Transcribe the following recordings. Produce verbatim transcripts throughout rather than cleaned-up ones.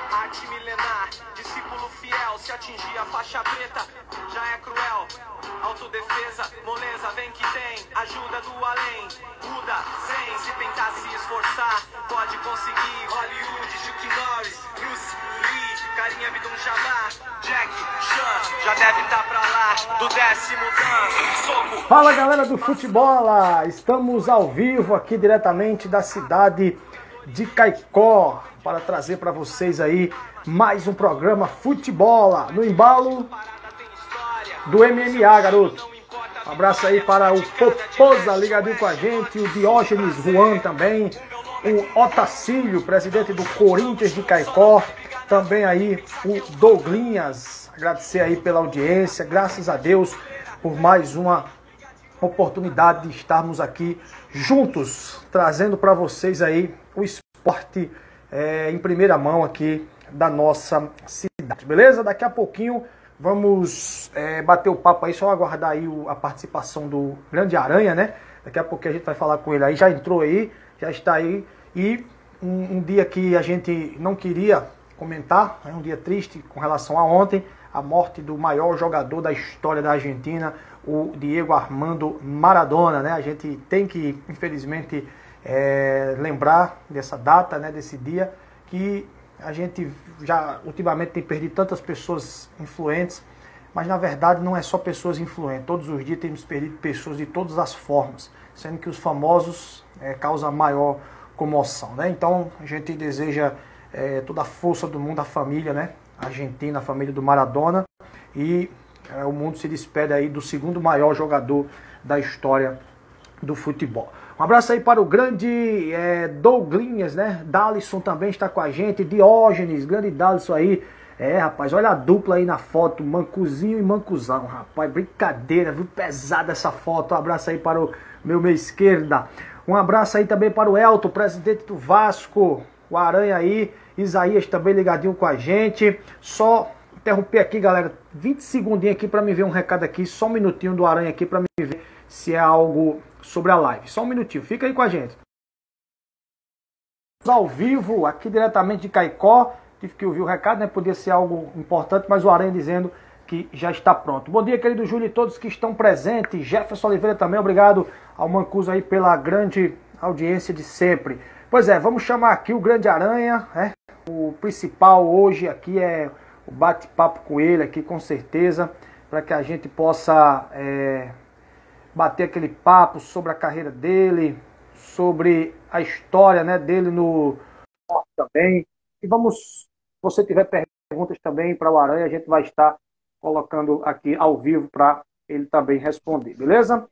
arte milenar, discípulo fiel, se atingir a faixa preta, já é cruel. Autodefesa, moleza, vem que tem, ajuda do além, muda, sem, se tentar se esforçar, pode conseguir. Hollywood, Chuck Norris, Bruce Lee, Carinha Abdul Jabbar, Jack Chan, já deve estar pra lá, do décimo dan, soco. Fala galera do Futebola, estamos ao vivo aqui diretamente da cidade de Caicó para trazer para vocês aí mais um programa Futebola no embalo do M M A, garoto. Um abraço aí para o Popoza ligadinho com a gente, o Diógenes Juan também, o Otacílio, presidente do Corinthians de Caicó, também aí o Douglinhas. Agradecer aí pela audiência, graças a Deus por mais uma oportunidade de estarmos aqui juntos, trazendo para vocês aí o esporte é, em primeira mão aqui da nossa cidade, beleza? Daqui a pouquinho vamos é, bater o papo aí, só aguardar aí o, a participação do Grande Aranha, né? Daqui a pouquinho a gente vai falar com ele aí, já entrou aí, já está aí, e um, um dia que a gente não queria comentar, é um dia triste com relação a ontem, a morte do maior jogador da história da Argentina, o Diego Armando Maradona, né? A gente tem que, infelizmente, é, lembrar dessa data, né? Desse dia, que a gente já ultimamente tem perdido tantas pessoas influentes, mas na verdade não é só pessoas influentes. Todos os dias temos perdido pessoas de todas as formas, sendo que os famosos é, causam maior comoção, né? Então a gente deseja é, toda a força do mundo à família, né? Argentina, a família do Maradona, e é, o mundo se despede aí do segundo maior jogador da história do futebol. Um abraço aí para o grande é, Douglinhas, né? Dalisson também está com a gente, Diógenes, grande Dalisson aí. É, rapaz, olha a dupla aí na foto, Mancuzinho e Mancuzão, rapaz, brincadeira, viu? Pesada essa foto. Um abraço aí para o meu meia esquerda. Um abraço aí também para o Elton, presidente do Vasco, o Aranha aí, Isaías também ligadinho com a gente. Só interromper aqui, galera, vinte segundinhos aqui para me ver um recado aqui, só um minutinho do Aranha aqui para me ver se é algo sobre a live. Só um minutinho, fica aí com a gente. Ao vivo, aqui diretamente de Caicó, tive que ouvir o recado, né? Podia ser algo importante, mas o Aranha dizendo que já está pronto. Bom dia, querido Júlio, e todos que estão presentes. Jefferson Oliveira também, obrigado ao Mancuso aí pela grande audiência de sempre. Pois é, vamos chamar aqui o Grande Aranha, né? O principal hoje aqui é o bate-papo com ele aqui, com certeza, para que a gente possa é, bater aquele papo sobre a carreira dele, sobre a história, né, dele no esporte também. E vamos, se você tiver perguntas também para o Aranha, a gente vai estar colocando aqui ao vivo para ele também responder, beleza?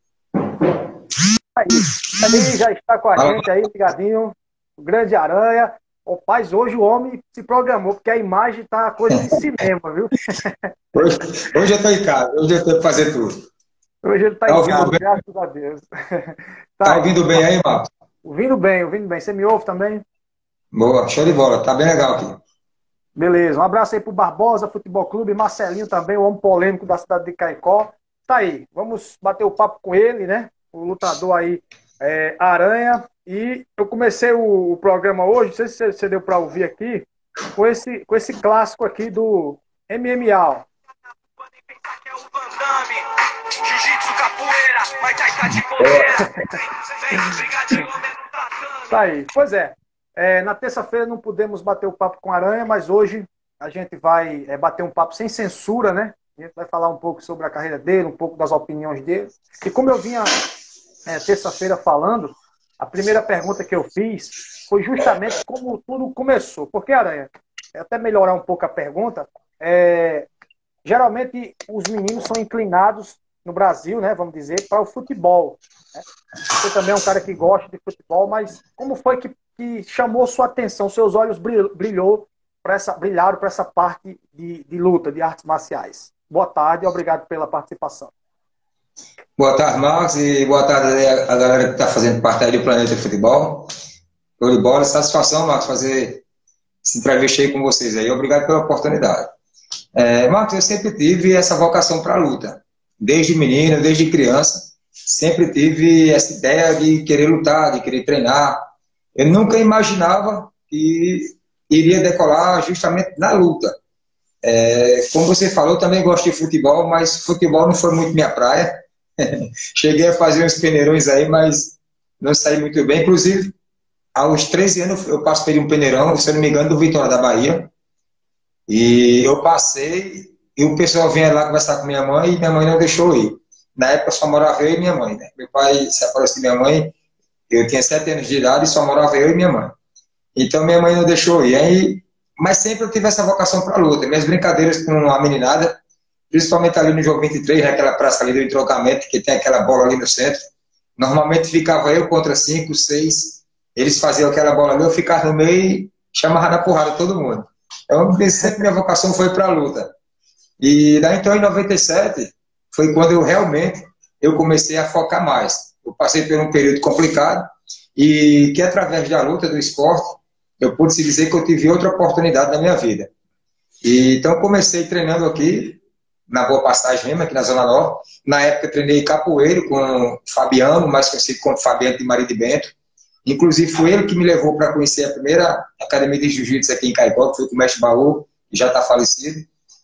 Aí, aí já está com a gente aí, ligadinho, o Grande Aranha. Ô, paz, hoje o homem se programou, porque a imagem tá coisa de cinema, viu? Hoje, hoje eu estou em casa, hoje eu estou para fazer tudo. Hoje ele está Tá em ouvindo casa, bem? graças a Deus. Tá, tá ouvindo bem aí, Marcos? Ouvindo bem, ouvindo bem. Você me ouve também? Boa, show de bola, tá bem legal aqui. Beleza, um abraço aí pro Barbosa Futebol Clube, Marcelinho também, o homem polêmico da cidade de Caicó. Tá aí, vamos bater o papo com ele, né? O lutador aí, é, Aranha. E eu comecei o, o programa hoje, não sei se você deu para ouvir aqui, com esse, com esse clássico aqui do M M A. Tá aí, pois é. É, na terça-feira não pudemos bater o papo com a Aranha, mas hoje a gente vai é, bater um papo sem censura, né? A gente vai falar um pouco sobre a carreira dele, um pouco das opiniões dele. E como eu vinha é, terça-feira falando, a primeira pergunta que eu fiz foi justamente como tudo começou. Porque, Aranha, até melhorar um pouco a pergunta, é, geralmente os meninos são inclinados no Brasil, né, vamos dizer, para o futebol. Né? Você também é um cara que gosta de futebol, mas como foi que, que chamou sua atenção, seus olhos brilhou pra essa, brilharam para essa parte de, de luta, de artes marciais? Boa tarde e obrigado pela participação. Boa tarde, Marcos, e boa tarde a galera que está fazendo parte aí do Planeta de Futebol. Show de bola, satisfação, Marcos, fazer esse entrevista aí com vocês aí. Obrigado pela oportunidade. É, Marcos, eu sempre tive essa vocação para a luta. Desde menino, desde criança, sempre tive essa ideia de querer lutar, de querer treinar. Eu nunca imaginava que iria decolar justamente na luta. É, como você falou, eu também gosto de futebol, mas futebol não foi muito minha praia. Cheguei a fazer uns peneirões aí, mas não saí muito bem. Inclusive, aos treze anos eu participei de um peneirão, se eu não me engano, do Vitória da Bahia. E eu passei, e o pessoal vinha lá conversar com minha mãe, e minha mãe não deixou ir. Na época só morava eu e minha mãe, né? Meu pai se aproximou de minha mãe, eu tinha sete anos de idade e só morava eu e minha mãe. Então minha mãe não deixou ir. Aí, mas sempre eu tive essa vocação para a luta. Minhas brincadeiras com a meninada, principalmente ali no jogo vinte e três, naquela praça ali do entrocamento, que tem aquela bola ali no centro. Normalmente ficava eu contra cinco, seis, eles faziam aquela bola ali, eu ficava no meio e chamava na porrada todo mundo. Então sempre minha vocação foi para a luta. E daí então em noventa e sete foi quando eu realmente eu comecei a focar mais. Eu passei por um período complicado e que através da luta, do esporte, eu pude se dizer que eu tive outra oportunidade na minha vida. E, então comecei treinando aqui, na Boa Passagem mesmo, aqui na Zona Norte. Na época treinei capoeiro com o Fabiano, mais conhecido como Fabiano de Maria de Bento. Inclusive foi ele que me levou para conhecer a primeira academia de jiu-jitsu aqui em Caicó, que foi com o mestre Baú, que já está falecido.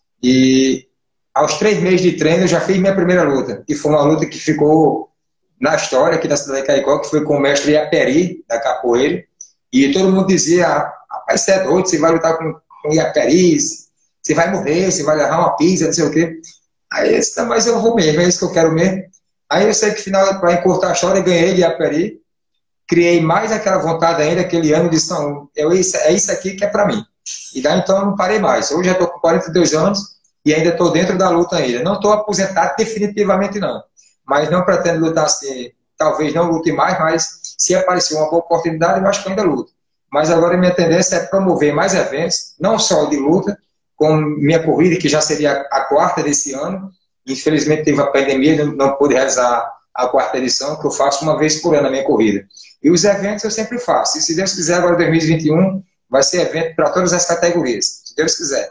E aos três meses de treino eu já fiz minha primeira luta, que foi uma luta que ficou na história aqui da cidade de Caicó, que foi com o mestre Iaperi, da capoeira. E todo mundo dizia, rapaz, você é doido, você vai lutar com, com Iaperi, você vai morrer, você vai levar uma pizza, não sei o quê. Aí eu disse, não, mas eu vou mesmo, é isso que eu quero mesmo. Aí eu sei que, final, para encurtar a história, eu ganhei de Iaperi, criei mais aquela vontade ainda, aquele ano, de não, é isso, é isso aqui que é para mim. E daí então eu não parei mais. Hoje já estou com quarenta e dois anos e ainda estou dentro da luta ainda. Não estou aposentado definitivamente não, mas não pretendo lutar assim, talvez não lute mais, mas se aparecer uma boa oportunidade, eu acho que ainda luto. Mas agora minha tendência é promover mais eventos, não só de luta, como minha corrida, que já seria a quarta desse ano. Infelizmente teve a pandemia, não, não pude realizar a quarta edição, que eu faço uma vez por ano a minha corrida. E os eventos eu sempre faço. E se Deus quiser, agora dois mil e vinte e um vai ser evento para todas as categorias, se Deus quiser.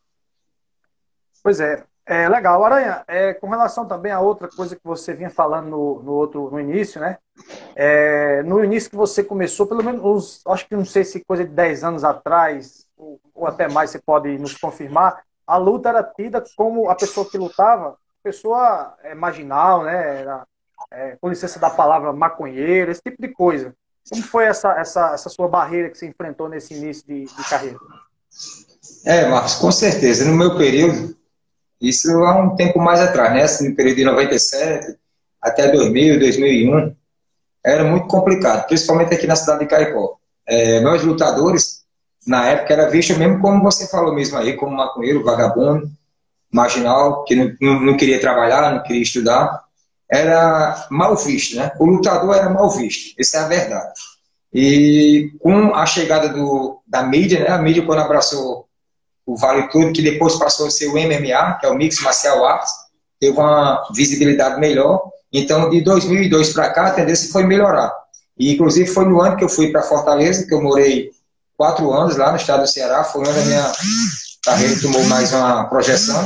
Pois é, é legal. Aranha, é, com relação também a outra coisa que você vinha falando no, no, outro, no início, né? É, no início que você começou, pelo menos, os, acho que não sei se coisa de dez anos atrás, ou, ou até mais, você pode nos confirmar, a luta era tida como a pessoa que lutava, pessoa é, marginal, né? Era, é, com licença da palavra, maconheiro, esse tipo de coisa. Como foi essa, essa, essa sua barreira que você enfrentou nesse início de, de carreira? É, Marcos, com certeza. No meu período, isso há um tempo mais atrás, né? Assim, no período de noventa e sete até dois mil, dois mil e um, era muito complicado, principalmente aqui na cidade de Caicó. É, nós lutadores, na época, era visto mesmo como você falou mesmo aí, como maconheiro, vagabundo, marginal, que não, não, não queria trabalhar, não queria estudar. Era mal visto, né? O lutador era mal visto, essa é a verdade. E com a chegada do, da mídia, né? A mídia quando abraçou o Vale Tudo, que depois passou a ser o M M A, que é o Mixed Martial Arts, teve uma visibilidade melhor. Então, de dois mil e dois para cá, a tendência foi melhorar. E, inclusive, foi no ano que eu fui para Fortaleza, que eu morei quatro anos lá no estado do Ceará, foi onde a minha carreira tomou mais uma projeção.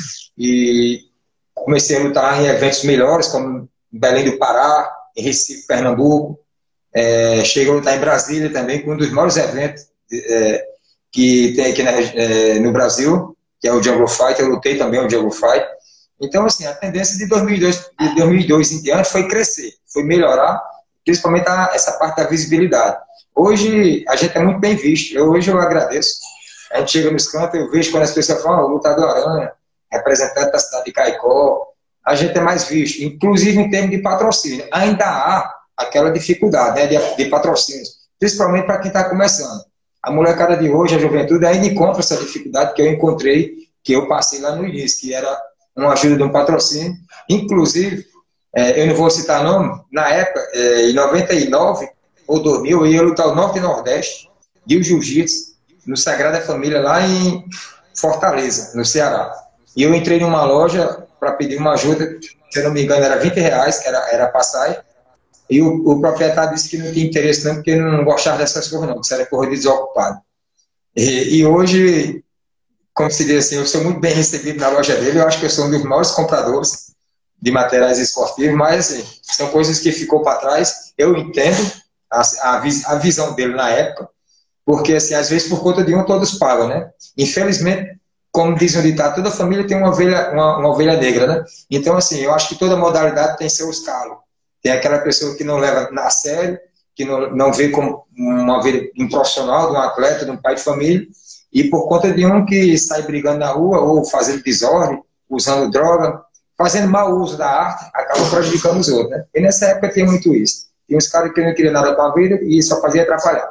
E comecei a lutar em eventos melhores, como em Belém do Pará, em Recife, Pernambuco. É, cheguei a lutar em Brasília também, com um dos maiores eventos é, que tem aqui na, é, no Brasil, que é o Jungle Fight. Eu lutei também o Jungle Fight. Então, assim, a tendência de dois mil e dois, de dois mil e dois em diante foi crescer, foi melhorar, principalmente a, essa parte da visibilidade. Hoje, a gente é muito bem visto. Eu, hoje eu agradeço. A gente chega nos cantos, eu vejo quando as pessoas falam, oh, lutador Aranha, representante da cidade de Caicó, a gente é mais visto, inclusive em termos de patrocínio. Ainda há aquela dificuldade, né, de, de patrocínio, principalmente para quem está começando. A molecada de hoje, a juventude, ainda encontra essa dificuldade que eu encontrei, que eu passei lá no início, que era uma ajuda de um patrocínio. Inclusive, é, eu não vou citar nome, na época, é, em noventa e nove ou dois mil, eu ia lutar o Norte e Nordeste de Jiu-Jitsu, no Sagrada Família, lá em Fortaleza, no Ceará. E eu entrei numa loja para pedir uma ajuda, se eu não me engano era vinte reais, que era, era passagem, e o, o proprietário disse que não tinha interesse não, porque não gostava dessas coisas não, que isso era corrida desocupado. E, e hoje, como se diz assim, eu sou muito bem recebido na loja dele, eu acho que eu sou um dos maiores compradores de materiais esportivos, mas assim, são coisas que ficou para trás, eu entendo a, a, a visão dele na época, Porque, assim, às vezes, por conta de um, todos pagam, né? Infelizmente, como diz o ditado, toda família tem uma ovelha, uma, uma ovelha negra, né? Então, assim, eu acho que toda modalidade tem seus calos. Tem aquela pessoa que não leva a sério, que não, não vê como uma vida de um profissional, de um atleta, de um pai de família, e por conta de um que sai brigando na rua, ou fazendo desordem, usando droga, fazendo mau uso da arte, acaba prejudicando os outros, né? E nessa época tinha muito isso. Tinha uns caras que não queriam nada com a vida e só fazia atrapalhar.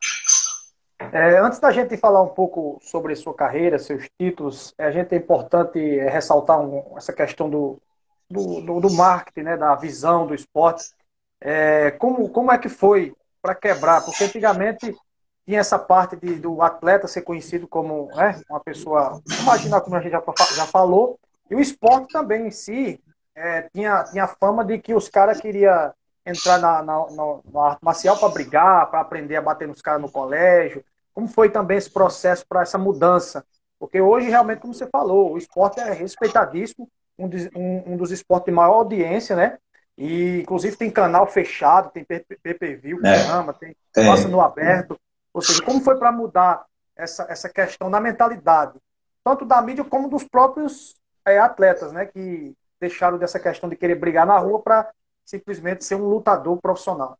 É, antes da gente falar um pouco sobre sua carreira, seus títulos, a gente é importante ressaltar um, essa questão do, do, do, do marketing, né, da visão do esporte. É, como, como é que foi para quebrar? Porque antigamente tinha essa parte de, do atleta ser conhecido como, né, uma pessoa, imagina como a gente já, já falou, e o esporte também em si é, tinha, tinha fama de que os caras queriam entrar na, na, na, na arte marcial para brigar, para aprender a bater nos caras no colégio. Como foi também esse processo para essa mudança? Porque hoje, realmente, como você falou, o esporte é respeitadíssimo, um, de, um, um dos esportes de maior audiência, né? E, inclusive, tem canal fechado, tem pay per view, é. programa, tem passa no aberto. Ou seja, como foi para mudar essa, essa questão da mentalidade, tanto da mídia como dos próprios é, atletas, né? Que deixaram dessa questão de querer brigar na rua para simplesmente ser um lutador profissional.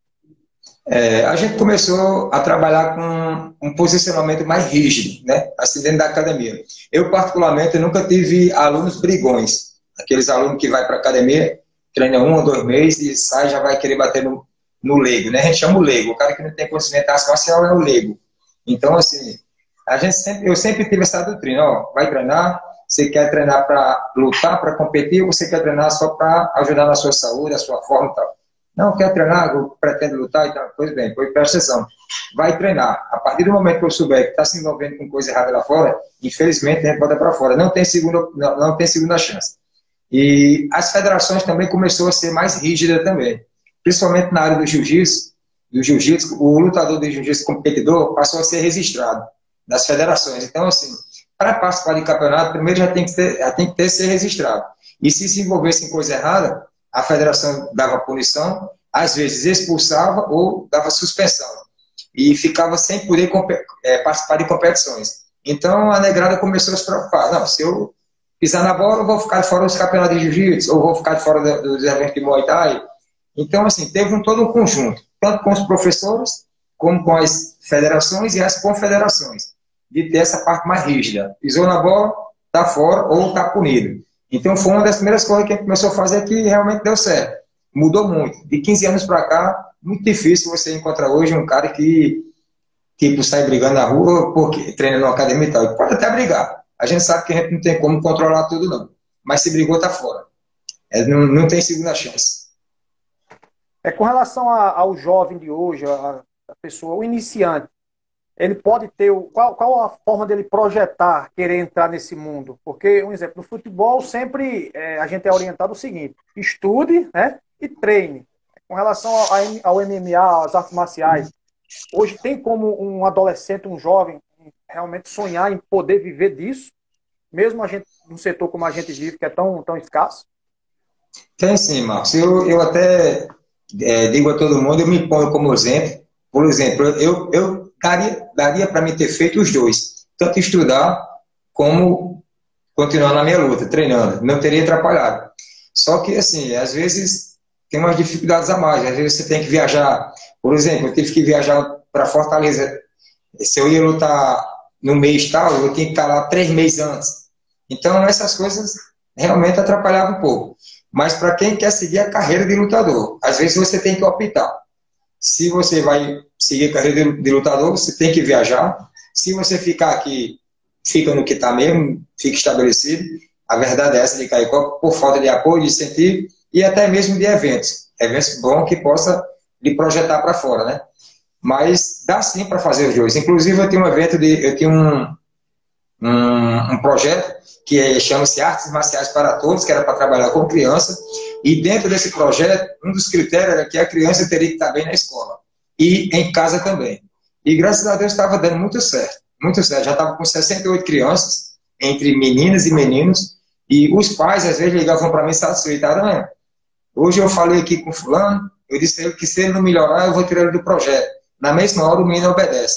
É, a gente começou a trabalhar com um posicionamento mais rígido, né? Assim, dentro da academia. Eu, particularmente, nunca tive alunos brigões. Aqueles alunos que vai para a academia, treina um ou dois meses e sai já vai querer bater no, no leigo, né? A gente chama o leigo. O cara que não tem conhecimento marcial é o leigo. Então, assim, a gente sempre, eu sempre tive essa doutrina, ó, vai treinar, você quer treinar para lutar, para competir, ou você quer treinar só para ajudar na sua saúde, a sua forma e tal. Não, quer treinar, eu pretendo lutar e tal. Pois bem, pois presta atenção. Vai treinar. A partir do momento que eu souber que está se envolvendo com coisa errada lá fora, infelizmente a gente bota para fora. Não tem segunda, não, não tem segunda chance. E as federações também começaram a ser mais rígidas também. Principalmente na área do jiu-jitsu. Do jiu-jitsu, o lutador de jiu-jitsu competidor passou a ser registrado das federações. Então, assim, para participar de campeonato, primeiro já tem que ter, já tem que ter ser registrado. E se se envolvesse em coisa errada, a federação dava punição, às vezes expulsava ou dava suspensão. E ficava sem poder é, participar de competições. Então a negrada começou a se preocupar. Não, se eu pisar na bola, eu vou ficar de fora dos campeonatos de jiu-jitsu, ou vou ficar de fora dos eventos de Muay Thai. Então, assim, teve um, todo um conjunto, tanto com os professores, como com as federações e as confederações, de ter essa parte mais rígida. Pisou na bola, está fora ou está punido. Então foi uma das primeiras coisas que a gente começou a fazer que realmente deu certo. Mudou muito. De quinze anos para cá, muito difícil você encontrar hoje um cara que tipo, sai brigando na rua porque treina numa academia e tal. E pode até brigar. A gente sabe que a gente não tem como controlar tudo, não. Mas se brigou, tá fora. É, não, não tem segunda chance. É, com relação a, ao jovem de hoje, a, a pessoa, o iniciante, ele pode ter, o, qual, qual a forma dele projetar, querer entrar nesse mundo? Porque, um exemplo, no futebol sempre é, a gente é orientado o seguinte, estude, né, e treine. Com relação ao, ao M M A, às artes marciais, hoje tem como um adolescente, um jovem, realmente sonhar em poder viver disso, mesmo a gente, num setor como a gente vive, que é tão, tão escasso? Tem sim, Marcos. Eu, eu até é, digo a todo mundo, eu me ponho como exemplo. Por exemplo, eu, eu daria, daria para mim ter feito os dois. Tanto estudar, como continuar na minha luta, treinando. Não teria atrapalhado. Só que, assim, às vezes tem umas dificuldades a mais. Às vezes você tem que viajar. Por exemplo, eu tive que viajar para Fortaleza. Se eu ia lutar no mês tal, eu tinha que estar lá três meses antes. Então, essas coisas realmente atrapalhavam um pouco. Mas para quem quer seguir a carreira de lutador, às vezes você tem que optar. Se você vai seguir a carreira de lutador, você tem que viajar. Se você ficar aqui, fica no que está mesmo, fica estabelecido. A verdade é essa de Caicó, por falta de apoio, de incentivo e até mesmo de eventos. Eventos bons que possa lhe projetar para fora, né? Mas dá sim para fazer os dois. Inclusive, eu tenho um evento, de, eu tenho um, um, um projeto que chama-se Artes Marciais para Todos, que era para trabalhar com criança. E dentro desse projeto, um dos critérios era que a criança teria que estar bem na escola. E em casa também. E graças a Deus estava dando muito certo. Muito certo. Já estava com sessenta e oito crianças, entre meninas e meninos. E os pais, às vezes, ligavam para mim satisfeitos. Aranha, hoje eu falei aqui com fulano, eu disse a ele que se ele não melhorar, eu vou tirar ele do projeto. Na mesma hora, o menino obedece.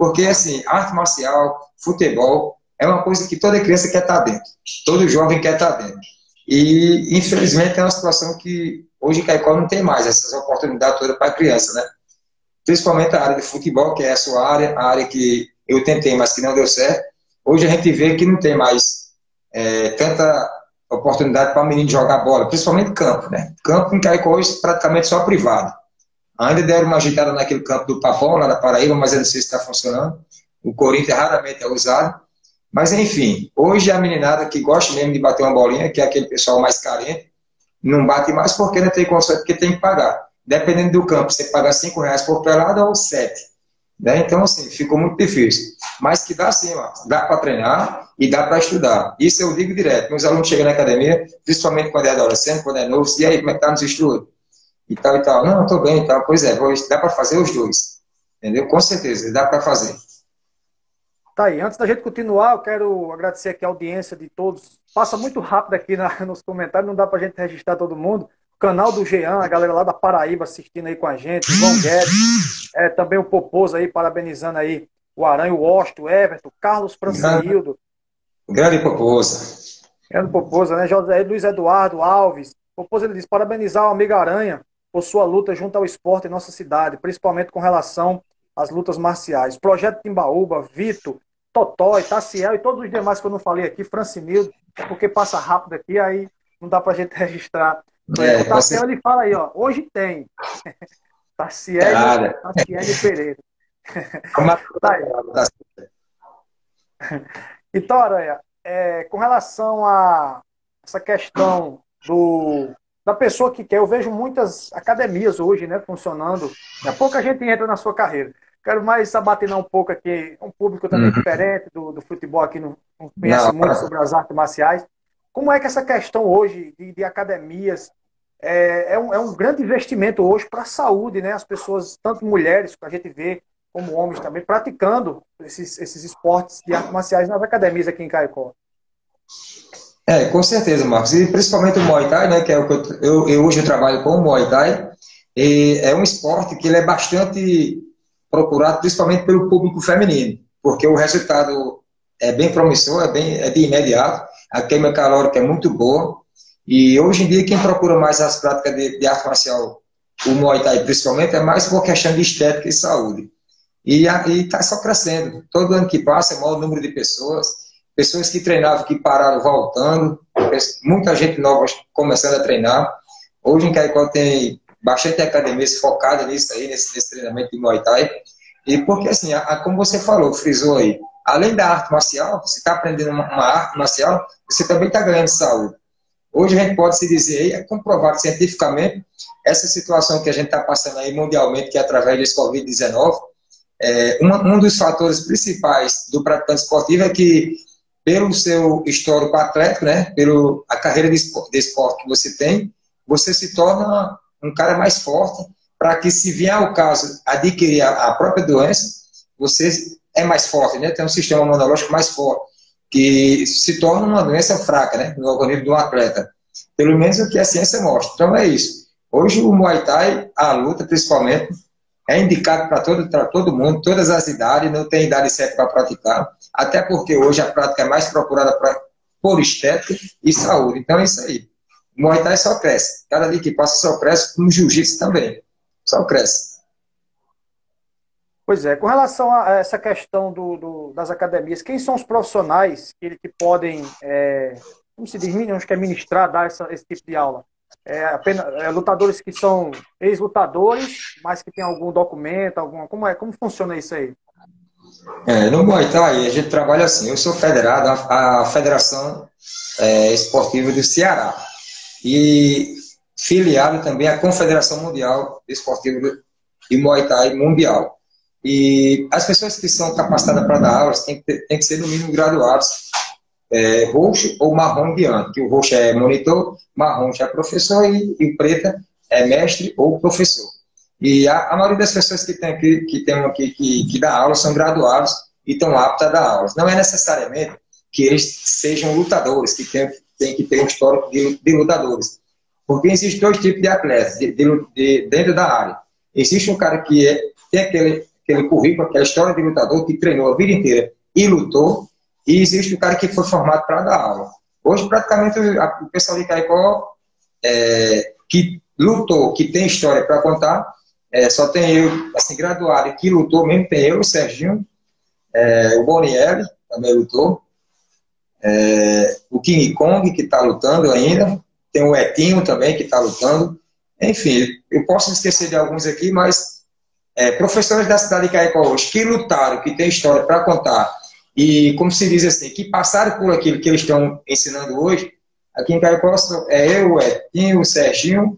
Porque, assim, arte marcial, futebol, é uma coisa que toda criança quer estar dentro. Todo jovem quer estar dentro. E, infelizmente, é uma situação que hoje em Caicó não tem mais essas oportunidades todas para a criança, né? Principalmente a área de futebol, que é a sua área, a área que eu tentei, mas que não deu certo. Hoje a gente vê que não tem mais é, tanta oportunidade para o menino jogar bola, principalmente campo, né? Campo em Caicó hoje praticamente só privado. Ainda deram uma agitada naquele campo do Papão, lá na Paraíba, mas eu não sei se está funcionando. O Corinthians raramente é usado. Mas, enfim, hoje a meninada que gosta mesmo de bater uma bolinha, que é aquele pessoal mais carente, não bate mais porque não tem condição, porque tem que pagar. Dependendo do campo, você paga cinco reais por pelada ou sete. Né? Então, assim, ficou muito difícil. Mas que dá sim, ó, dá para treinar e dá para estudar. Isso eu digo direto. Meus alunos chegam na academia, principalmente quando é adolescente, quando é novo, e aí, como é que tá nos estudos? E tal e tal. Não, estou bem e tal. Pois é, dá para fazer os dois. Entendeu? Com certeza, dá para fazer. Tá aí, antes da gente continuar, eu quero agradecer aqui a audiência de todos. Passa muito rápido aqui na, nos comentários, não dá pra gente registrar todo mundo. O canal do Jean, a galera lá da Paraíba assistindo aí com a gente, o João Guedes, é, também o Poposo aí, parabenizando aí o Aranha, o Osto, o Everton, Carlos Francinildo. Grande Poposo. Grande Poposo, né? José Luiz Eduardo Alves. Poposo, ele diz, parabenizar o amigo Aranha por sua luta junto ao esporte em nossa cidade, principalmente com relação as lutas marciais. Projeto Timbaúba, Vitor, Totó, Taciel e todos os demais que eu não falei aqui, Francinildo, é porque passa rápido aqui, aí não dá pra gente registrar. É, o Taciel, você... ele fala aí, ó, hoje tem. Taciel, Taciel Pereira. Tá aí. Então, Aranha, é, com relação a essa questão do, da pessoa que quer, eu vejo muitas academias hoje, né, funcionando. Daqui a pouco a gente entra na sua carreira. Quero mais sabatinar um pouco aqui, um público também uhum. diferente do, do futebol aqui, não, não conhece não. muito sobre as artes marciais. Como é que essa questão hoje de, de academias é, é, um, é um grande investimento hoje para a saúde, né? As pessoas, tanto mulheres, que a gente vê, como homens também, praticando esses, esses esportes de artes marciais nas academias aqui em Caicó. É, com certeza, Marcos. E principalmente o Muay Thai, né? Que é o que eu, eu, eu hoje eu trabalho com o Muay Thai. E é um esporte que ele é bastante procurado principalmente pelo público feminino, porque o resultado é bem promissor, é, bem, é de imediato, a queima calórica é muito boa, e hoje em dia quem procura mais as práticas de, de arte marcial, o Muay Thai principalmente, é mais por questão de estética e saúde. E está só crescendo. Todo ano que passa é o maior número de pessoas, pessoas que treinavam, que pararam voltando, muita gente nova começando a treinar. Hoje em Caicó tem bastante academias focadas nisso aí, nesse, nesse treinamento de Muay Thai. E porque, assim, a, a, como você falou, frisou aí, além da arte marcial, você está aprendendo uma, uma arte marcial, você também está ganhando saúde. Hoje a gente pode se dizer aí, é comprovado cientificamente, essa situação que a gente está passando aí mundialmente, que é através desse Covid dezenove, é, um, um dos fatores principais do praticante esportivo é que, pelo seu histórico atlético, né, pela a carreira de esporte, de esporte que você tem, você se torna um cara mais forte, para que, se vier ao caso adquirir a, a própria doença, você é mais forte, né? Tem um sistema imunológico mais forte, que se torna uma doença fraca, né? No organismo de um atleta. Pelo menos o que a ciência mostra. Então é isso. Hoje o Muay Thai, a luta principalmente, é indicado para todo, todo mundo, todas as idades, não tem idade certa para praticar, até porque hoje a prática é mais procurada pra, por estética e saúde. Então é isso aí. O Muay Thai só cresce. Cada dia que passa só cresce, como o Jiu-Jitsu também. Só cresce. Pois é. Com relação a essa questão do, do, das academias, quem são os profissionais que, que podem, é, como se diz, acho que é ministrar, dar essa, esse tipo de aula? É, apenas, é, lutadores que são ex-lutadores, mas que tem algum documento, alguma, como, é, como funciona isso aí? É, no Muay Thai, a gente trabalha assim. Eu sou federado à Federação é, Esportiva do Ceará. E filiado também à Confederação Mundial Esportiva de Muay Thai Mundial. E as pessoas que são capacitadas para dar aulas têm que, ter, têm que ser, no mínimo, graduados é, roxo ou marrom de ano, que o roxo é monitor, marrom já é professor e, e o preta é mestre ou professor. E a, a maioria das pessoas que tem aqui, que, tem aqui, que, que dá aula são graduados e estão aptos a dar aulas. Não é necessariamente que eles sejam lutadores, que tem, tem que ter um histórico de, de lutadores. Porque existem dois tipos de atletas de, de, de, dentro da área. Existe um cara que é, tem aquele, aquele currículo, aquela história de lutador que treinou a vida inteira e lutou, e existe o cara que foi formado para dar aula. Hoje, praticamente, o pessoal de Caicó, é, que lutou, que tem história para contar, é, só tem eu, assim, graduado, que lutou mesmo, tem eu, o Serginho, é, o Bonielli, também lutou, é, o King Kong, que está lutando ainda, tem o Etinho também, que está lutando. Enfim, eu posso esquecer de alguns aqui, mas é, professores da cidade de Caicó hoje que lutaram, que tem história para contar, e, como se diz assim, que passaram por aquilo que eles estão ensinando hoje, aqui em Caicó é eu, o Etinho, o Serginho,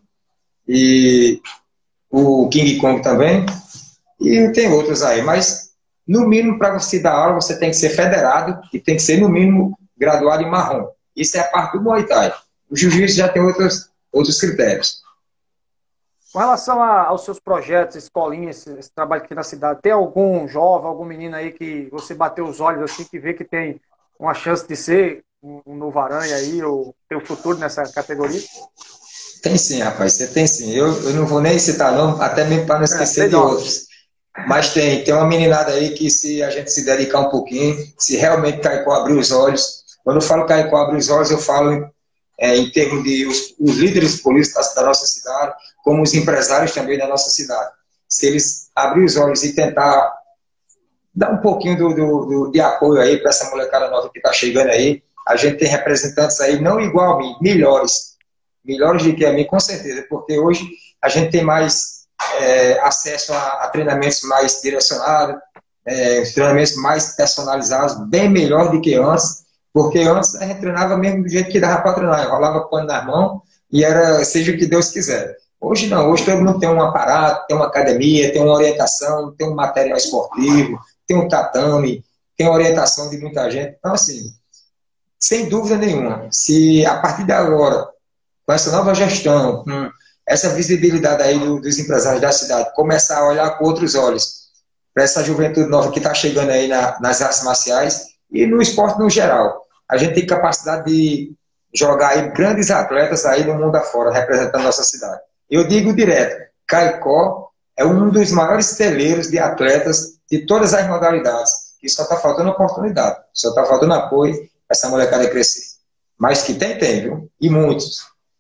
e o King Kong também, e tem outros aí, mas, no mínimo, para você dar aula, você tem que ser federado e tem que ser, no mínimo, graduado em marrom. Isso é a parte do Muay Thai. O jiu-jitsu já tem outros, outros critérios. Com relação a, aos seus projetos, escolinhas, esse, esse trabalho aqui na cidade, tem algum jovem, algum menino aí que você bateu os olhos assim, que vê que tem uma chance de ser um, um novo Aranha aí, ou ter um futuro nessa categoria? Tem sim, rapaz, você tem sim. Eu, eu não vou nem citar nome, até mesmo para não esquecer é, de outros. Mas tem, tem uma meninada aí que, se a gente se dedicar um pouquinho, se realmente Caicó abrir os olhos, quando eu falo Caicó abrir os olhos, eu falo é, em termos de os, os líderes políticos da, da nossa cidade, como os empresários também da nossa cidade. Se eles abrirem os olhos e tentar dar um pouquinho do, do, do, de apoio aí para essa molecada nova que está chegando aí, a gente tem representantes aí, não igual a mim, melhores. Melhores do que a mim, com certeza, porque hoje a gente tem mais é, acesso a, a treinamentos mais direcionados, é, treinamentos mais personalizados, bem melhor do que antes, porque antes a gente treinava mesmo do jeito que dava para treinar, rolava pano na mão e era seja o que Deus quiser. Hoje não, hoje todo mundo tem um aparato, tem uma academia, tem uma orientação, tem um material esportivo, tem um tatame, tem orientação de muita gente. Então, assim, sem dúvida nenhuma, se a partir de agora, com essa nova gestão, com essa visibilidade aí do, dos empresários da cidade, começar a olhar com outros olhos para essa juventude nova que está chegando aí na, nas artes marciais e no esporte no geral. A gente tem capacidade de jogar aí grandes atletas aí no mundo afora, representando a nossa cidade. Eu digo direto, Caicó é um dos maiores celeiros de atletas de todas as modalidades, e só está faltando oportunidade, só está faltando apoio para essa molecada crescer. Mas que tem, tem, viu? E muitos.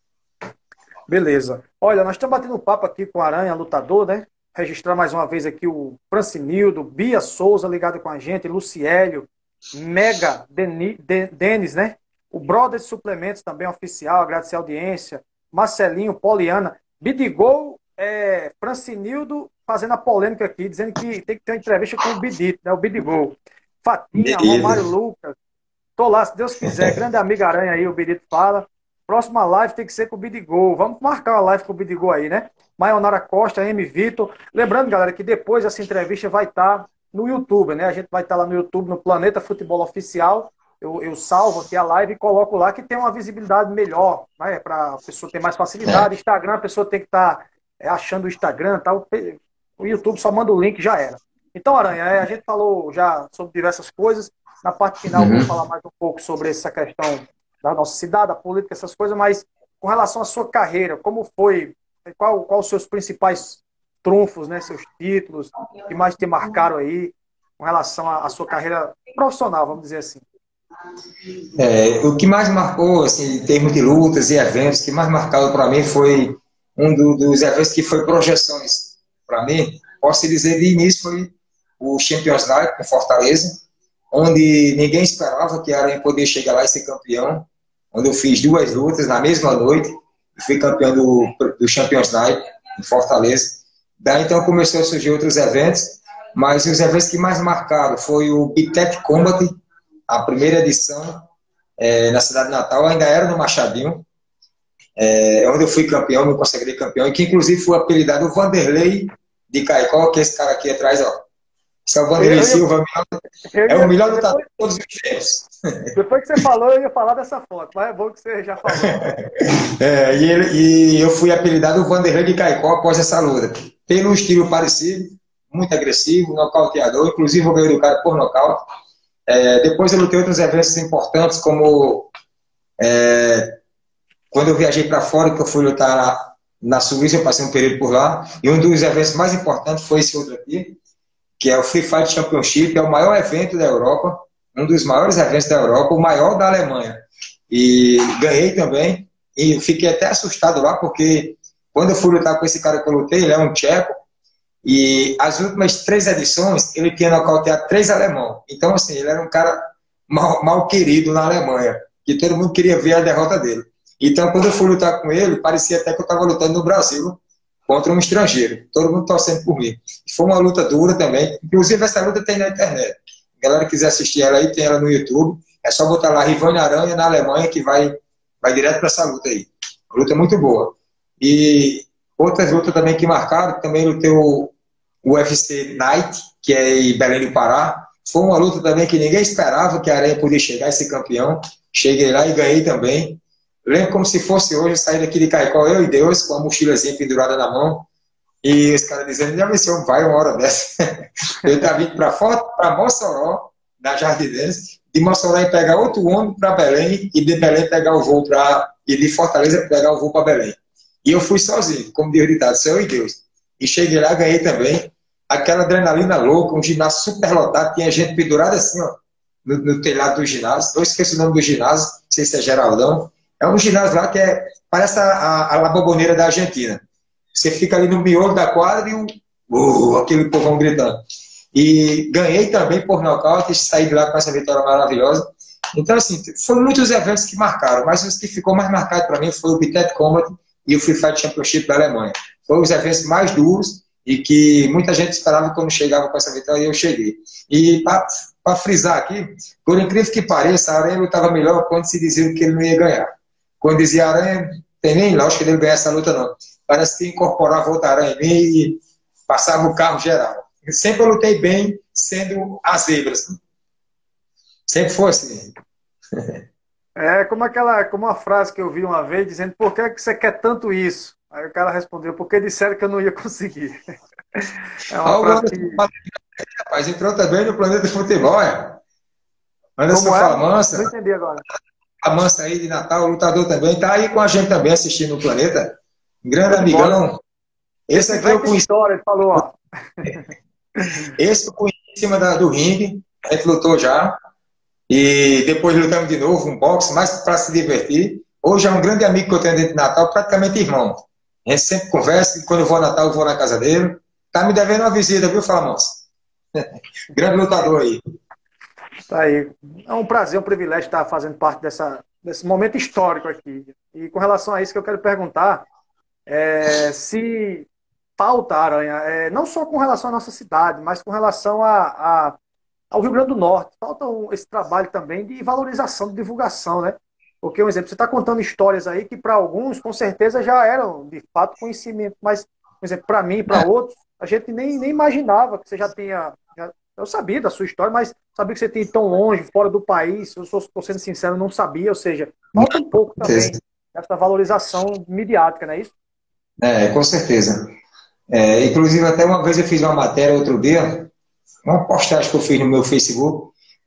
Beleza. Olha, nós estamos batendo papo aqui com o Aranha, lutador, né? Registrar mais uma vez aqui o Francinildo, Bia Souza ligado com a gente, Luciélio, Mega, Deni, Den, Denis, né? O Brother de Suplementos também oficial, agradecer a audiência, Marcelinho, Poliana, Bidigol, é, Francinildo fazendo a polêmica aqui, dizendo que tem que ter uma entrevista com o Bidito, né? O Bidigol. Fatinha, Romário Lucas, tô lá, se Deus quiser, grande amiga Aranha aí, o Bidito fala. Próxima live tem que ser com o Bidigol. Vamos marcar uma live com o Bidigol aí, né? Maionara Costa, M. Vitor. Lembrando, galera, que depois essa entrevista vai estar no YouTube, né? A gente vai estar lá no YouTube, no Planeta Futebol Oficial. Eu, eu salvo aqui a live e coloco lá que tem uma visibilidade melhor, né? Para a pessoa ter mais facilidade. Instagram, a pessoa tem que estar é, achando o Instagram, tá? O, o YouTube só manda o link, já era. Então, Aranha, é, a gente falou já sobre diversas coisas. Na parte final, uhum. Vou falar mais um pouco sobre essa questão da nossa cidade, da política, essas coisas, mas com relação à sua carreira, como foi, qual, qual os seus principais trunfos, né, seus títulos, que mais te marcaram aí, com relação à, à sua carreira profissional, vamos dizer assim? É, o que mais marcou, assim, em termos de lutas e eventos, o que mais marcado para mim foi um do, dos eventos que foi projeções para mim, posso dizer, de início foi o Champions League com Fortaleza, onde ninguém esperava que a Aranha poder chegar lá e ser campeão, onde eu fiz duas lutas na mesma noite, e fui campeão do, do Champions League em Fortaleza. Daí então começou a surgir outros eventos, mas os eventos que mais marcaram foi o Bitet Combat, a primeira edição é, na cidade de Natal, ainda era no Machadinho, é, onde eu fui campeão, me consagrei campeão, e que inclusive foi apelidado o Vanderlei de Caicó, que é esse cara aqui atrás, ó. Esse é o Vanderlei eu, Silva, eu, é o melhor lutador de todos os tempos. Depois que você falou, eu ia falar dessa foto, mas é bom que você já falou. É, e, ele, e eu fui apelidado o Vanderlei de Caicó após essa luta. Pelo um estilo parecido, muito agressivo, nocauteador, inclusive eu ganhei do cara por nocaute. É, depois eu lutei outros eventos importantes, como é, quando eu viajei para fora, que eu fui lutar na, na Suíça, eu passei um período por lá, e um dos eventos mais importantes foi esse outro aqui, que é o Free Fight Championship, é o maior evento da Europa, um dos maiores eventos da Europa, o maior da Alemanha. E ganhei também, e fiquei até assustado lá, porque quando eu fui lutar com esse cara que eu lutei, ele é um tcheco, e as últimas três edições, ele tinha nocauteado três alemão. Então, assim, ele era um cara mal, mal querido na Alemanha, que todo mundo queria ver a derrota dele. Então, quando eu fui lutar com ele, parecia até que eu estava lutando no Brasil contra um estrangeiro. Todo mundo torcendo por mim. Foi uma luta dura também. Inclusive, essa luta tem na internet. A galera quiser assistir ela aí, tem ela no YouTube. É só botar lá Rivane Aranha na Alemanha que vai, vai direto para essa luta aí. Uma luta muito boa. E outras lutas também que marcaram, também lutei o, o U F C Night, que é em Belém do Pará. Foi uma luta também que ninguém esperava que a Aranha podia chegar a ser campeão. Cheguei lá e ganhei também. Lembro como se fosse hoje, eu saí daqui de Caicó, eu e Deus, com a mochilazinha pendurada na mão, e os caras dizendo, já venceu, vai uma hora dessa. Eu estava vindo para Mossoró, na Jardinense, de Mossoró e pegar outro ônibus para Belém, e de Belém pegar o voo para... e de Fortaleza pegar o voo para Belém. E eu fui sozinho, como Deus ditado, só eu e Deus. E cheguei lá, ganhei também. Aquela adrenalina louca, um ginásio super lotado, tinha gente pendurada assim, ó, no, no telhado do ginásio. Eu esqueci o nome do ginásio, não sei se é Geraldão. É um ginásio lá que é, parece a, a, a La Bombonera da Argentina. Você fica ali no miolo da quadra e um, uh, aquele povão gritando. E ganhei também por nocaute e saí de lá com essa vitória maravilhosa. Então, assim, foram muitos eventos que marcaram, mas os que ficou mais marcado para mim foi o Bitet Combat e o Free Fight Championship da Alemanha. Foram os eventos mais duros e que muita gente esperava quando chegava com essa vitória e eu cheguei. E para frisar aqui, por incrível que pareça, a Aranha lutava melhor quando se dizia que ele não ia ganhar. Quando dizia Aranha, tem nem lógica dele ganhar essa luta, não. Parece que incorporava outra Aranha em mim e passava o carro geral. Eu sempre lutei bem, sendo as zebras. Sempre foi assim. É como aquela, como uma frase que eu vi uma vez, dizendo, por que você quer tanto isso? Aí o cara respondeu, porque disseram que eu não ia conseguir. É uma Olha frase que... Rapaz, entrou também no Planeta Futebol, é? Anderson Como é? Falamansa. Não entendi agora. A Mansa aí de Natal, o lutador também, tá aí com a gente também assistindo o Planeta. Um grande Muito amigão. bom. Esse aqui eu conheci. História, ele falou, ó. Esse eu conheci em cima da, do ringue, a gente lutou já. E depois lutamos de novo, um boxe, mais para se divertir. Hoje é um grande amigo que eu tenho dentro de Natal, praticamente irmão. A gente sempre conversa, e quando eu vou a Natal, eu vou na casa dele. Tá me devendo uma visita, viu, Falamansa? Grande lutador aí. Tá aí. É um prazer, um privilégio estar fazendo parte dessa, desse momento histórico aqui. E com relação a isso que eu quero perguntar, é, se falta, Aranha, é, não só com relação à nossa cidade, mas com relação a, a, ao Rio Grande do Norte, falta um, esse trabalho também de valorização, de divulgação, né? Porque, um exemplo, você está contando histórias aí que para alguns, com certeza, já eram, de fato, conhecimento, mas, por exemplo, para mim e para outros, a gente nem, nem imaginava que você já tenha... Já, eu sabia da sua história, mas sabia que você tinha ido tão longe, fora do país. Eu estou sendo sincero, não sabia. Ou seja, falta um pouco também essa valorização midiática, não é isso? É, com certeza. É, inclusive, até uma vez eu fiz uma matéria outro dia, uma postagem que eu fiz no meu Facebook,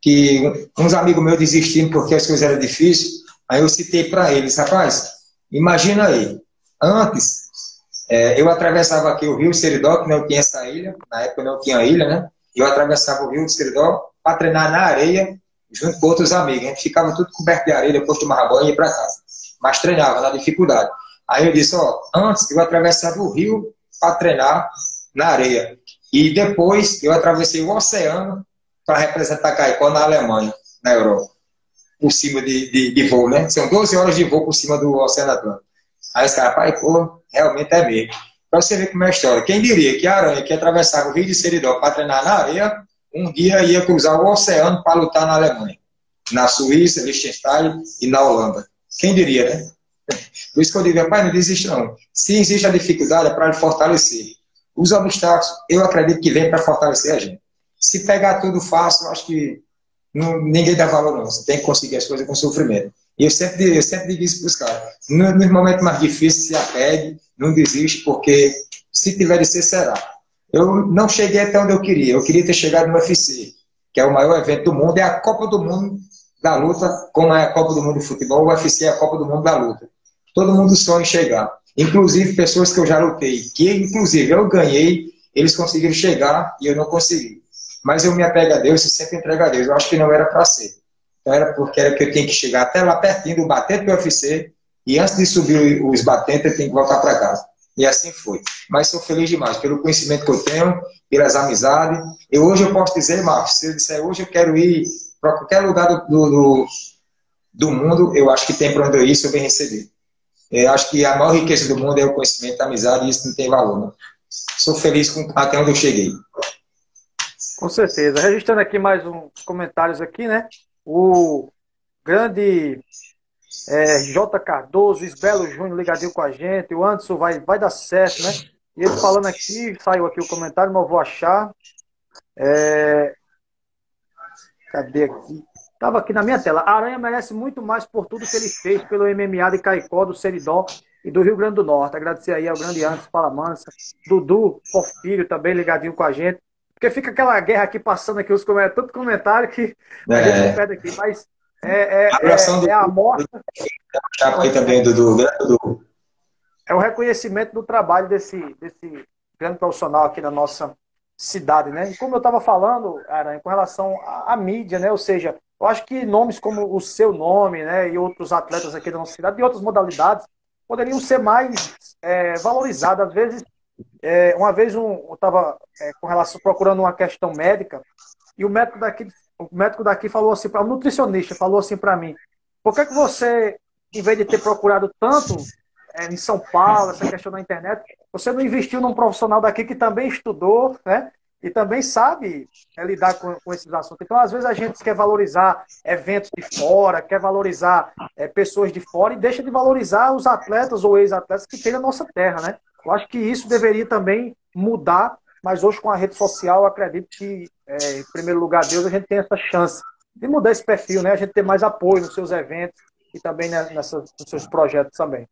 que uns amigos meus desistiram porque as coisas eram difíceis. Aí eu citei para eles, rapaz, imagina aí, antes é, eu atravessava aqui o Rio Seridó, que não tinha essa ilha, na época não tinha ilha, né? Eu atravessava o Rio de Seridó para treinar na areia, junto com outros amigos. A gente ficava tudo coberto de areia, depois tomava banho e ia para casa. Mas treinava na dificuldade. Aí eu disse, ó, antes eu atravessava o rio para treinar na areia. E depois eu atravessei o oceano para representar Caicó na Alemanha, na Europa. Por cima de, de, de voo, né? São doze horas de voo por cima do Oceano Atlântico. Aí os caras, pai, pô, realmente é mesmo. Pra você ver como é a história. Quem diria que a Aranha, que atravessava o Rio de Seridó para treinar na areia, um dia ia cruzar o oceano para lutar na Alemanha, na Suíça, Liechtenstein e na Holanda. Quem diria, né? Por isso que eu digo, pai, não desiste não. Se existe a dificuldade, é para fortalecer. Os obstáculos, eu acredito que vem para fortalecer a gente. Se pegar tudo fácil, eu acho que não, ninguém dá valor não. Você tem que conseguir as coisas com sofrimento. E eu sempre, eu sempre digo isso para os caras. Nos no momentos mais difíceis, se apegue, não desiste, porque se tiver de ser, será. Eu não cheguei até onde eu queria. Eu queria ter chegado no U F C, que é o maior evento do mundo, é a Copa do Mundo da luta, como é a Copa do Mundo de futebol, o U F C é a Copa do Mundo da luta. Todo mundo sonha em chegar. Inclusive pessoas que eu já lutei, que inclusive eu ganhei, eles conseguiram chegar e eu não consegui. mas eu me apego a Deus e sempre entrego a Deus. Eu acho que não era para ser. Então era porque era que eu tinha que chegar até lá pertinho do batente do U F C e antes de subir os batentes eu tenho que voltar para casa. E assim foi. Mas sou feliz demais pelo conhecimento que eu tenho, pelas amizades. E hoje eu posso dizer, Marcos, se eu disser hoje eu quero ir para qualquer lugar do, do, do mundo, eu acho que tem para onde eu ir, se eu bem receber. Eu acho que a maior riqueza do mundo é o conhecimento, a amizade, e isso não tem valor. Não. Sou feliz com até onde eu cheguei. Com certeza. Registrando aqui mais uns comentários aqui, né? O grande é, J. Cardoso, Isbelo Júnior ligadinho com a gente, o Anderson vai, vai dar certo, né? E ele falando aqui, saiu aqui o comentário, mas eu vou achar. É... Cadê aqui? Estava aqui na minha tela. A Aranha merece muito mais por tudo que ele fez pelo M M A de Caicó, do Seridó e do Rio Grande do Norte. Agradecer aí ao grande Anderson Palamansa, Dudu Porfírio também ligadinho com a gente. Porque fica aquela guerra aqui passando aqui, os comentários, tanto comentário que a É. gente não perde aqui. Mas é, é, A oração é, do é a amostra, Chapa aí também, Dudu. Dudu. é o reconhecimento do trabalho desse, desse grande profissional aqui na nossa cidade, né? E como eu estava falando, Aranha, com relação à, à mídia, né? Ou seja, eu acho que nomes como o seu nome, né? E outros atletas aqui da nossa cidade, de outras modalidades, poderiam ser mais é, valorizados. Às vezes, é, uma vez um, eu estava é, com relação procurando uma questão médica e o médico daqui, o médico daqui falou assim para o nutricionista falou assim para mim: por que que você, em vez de ter procurado tanto é, em São Paulo essa questão da internet, você não investiu num profissional daqui que também estudou, né? E também sabe é, lidar com, com esses assuntos. Então, às vezes, a gente quer valorizar eventos de fora, quer valorizar é, pessoas de fora e deixa de valorizar os atletas ou ex-atletas que tem na nossa terra, né? Eu acho que isso deveria também mudar, mas hoje com a rede social, eu acredito que, é, em primeiro lugar, Deus, a gente tem essa chance de mudar esse perfil, né? A gente ter mais apoio nos seus eventos e também né, nessa, nos seus projetos também.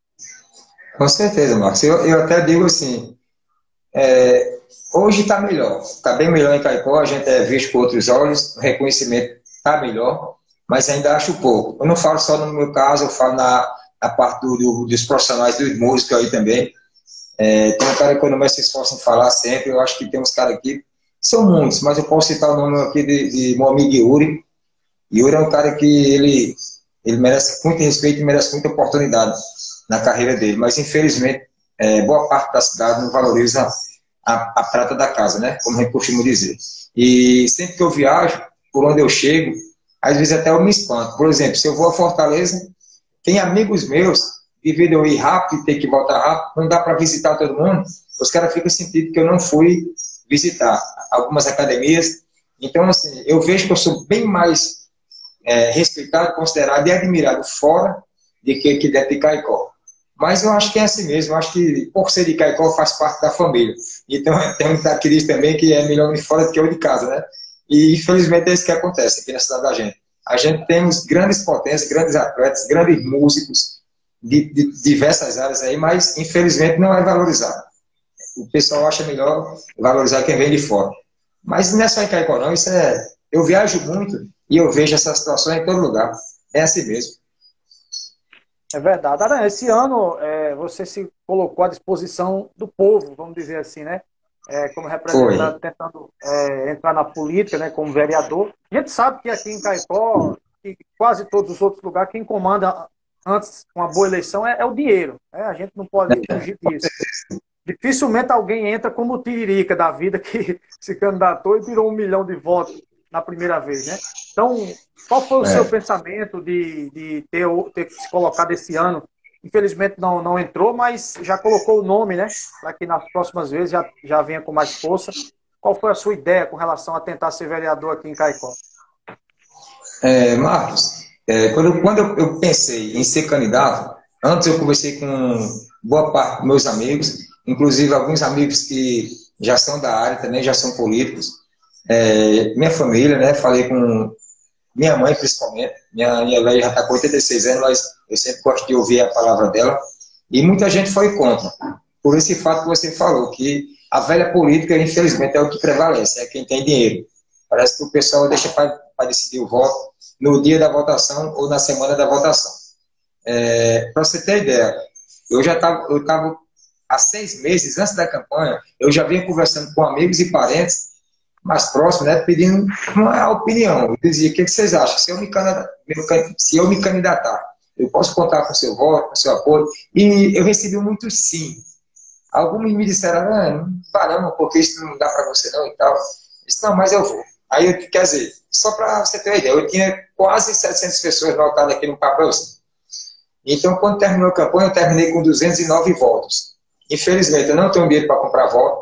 Com certeza, Marcos. Eu, eu até digo assim, é, hoje está melhor, está bem melhor em Caicó, a gente é visto com outros olhos, o reconhecimento está melhor, mas ainda acho pouco. Eu não falo só no meu caso, eu falo na, na parte do, do, dos profissionais, dos músicos aí também. É, tem um cara que eu não me esforço em falar sempre, eu acho que tem uns caras aqui, são muitos, mas eu posso citar o nome aqui de, de meu amigo Yuri. Yuri é um cara que ele, ele merece muito respeito e merece muita oportunidade na carreira dele, mas infelizmente é, boa parte da cidade não valoriza a, a prata da casa, né? Como a gente costuma dizer. E sempre que eu viajo, por onde eu chego, às vezes até eu me espanto. Por exemplo, se eu vou a Fortaleza, tem amigos meus, devido eu ir rápido e ter que voltar rápido, não dá para visitar todo mundo, os caras ficam sentindo que eu não fui visitar algumas academias. Então, assim, eu vejo que eu sou bem mais é, respeitado, considerado e admirado fora de que aqui dentro de Caicó. Mas eu acho que é assim mesmo, eu acho que por ser de Caicó faz parte da família. Então tem um cara que diz também que é melhor de fora do que eu de casa, né? E infelizmente é isso que acontece aqui na cidade da gente. A gente temos grandes potências, grandes atletas, grandes músicos de, de diversas áreas aí, mas infelizmente não é valorizado. O pessoal acha melhor valorizar quem vem de fora. Mas não é só em Caicó não, isso é... Eu viajo muito e eu vejo essa situação em todo lugar. É assim mesmo. É verdade. Aranha, esse ano é, você se colocou à disposição do povo, vamos dizer assim, né? É, como representante, Foi. tentando é, entrar na política, né, como vereador. A gente sabe que aqui em Caicó, e quase todos os outros lugares, quem comanda antes uma boa eleição é, é o dinheiro. Né? A gente não pode fugir disso. Dificilmente alguém entra como o Tiririca da vida, que se candidatou e tirou um milhão de votos na primeira vez, né? Então, qual foi o é. seu pensamento de, de ter, ter se colocado esse ano? Infelizmente não, não entrou, mas já colocou o nome, né? Para que nas próximas vezes já, já venha com mais força. Qual foi a sua ideia com relação a tentar ser vereador aqui em Caicó? É, Marcos, é, quando, quando eu, eu pensei em ser candidato, antes eu conversei com boa parte dos meus amigos, inclusive alguns amigos que já são da área também, já são políticos. É, minha família, né? Falei com minha mãe, principalmente. Minha, minha velha já está com oitenta e seis anos, mas eu sempre gosto de ouvir a palavra dela. E muita gente foi contra. Por esse fato que você falou, que a velha política, infelizmente, é o que prevalece, é quem tem dinheiro. Parece que o pessoal deixa para decidir o voto no dia da votação ou na semana da votação. É, para você ter ideia, eu já estava, eu estava há seis meses antes da campanha, eu já vinha conversando com amigos e parentes, mais próximo, né, pedindo uma opinião. Eu dizia, o que vocês acham? Se eu me candidatar, se eu me candidatar, eu posso contar com o seu voto, com o seu apoio? E eu recebi muitos sim. Alguns me disseram, ah, não vá não, porque isso não dá para você não e tal. Eu disse, não, mas eu vou. Aí, eu, quer dizer, só para você ter uma ideia, eu tinha quase setecentas pessoas votadas aqui no papelzinho. Então, quando terminou a campanha, eu terminei com duzentos e nove votos. Infelizmente, eu não tenho dinheiro para comprar voto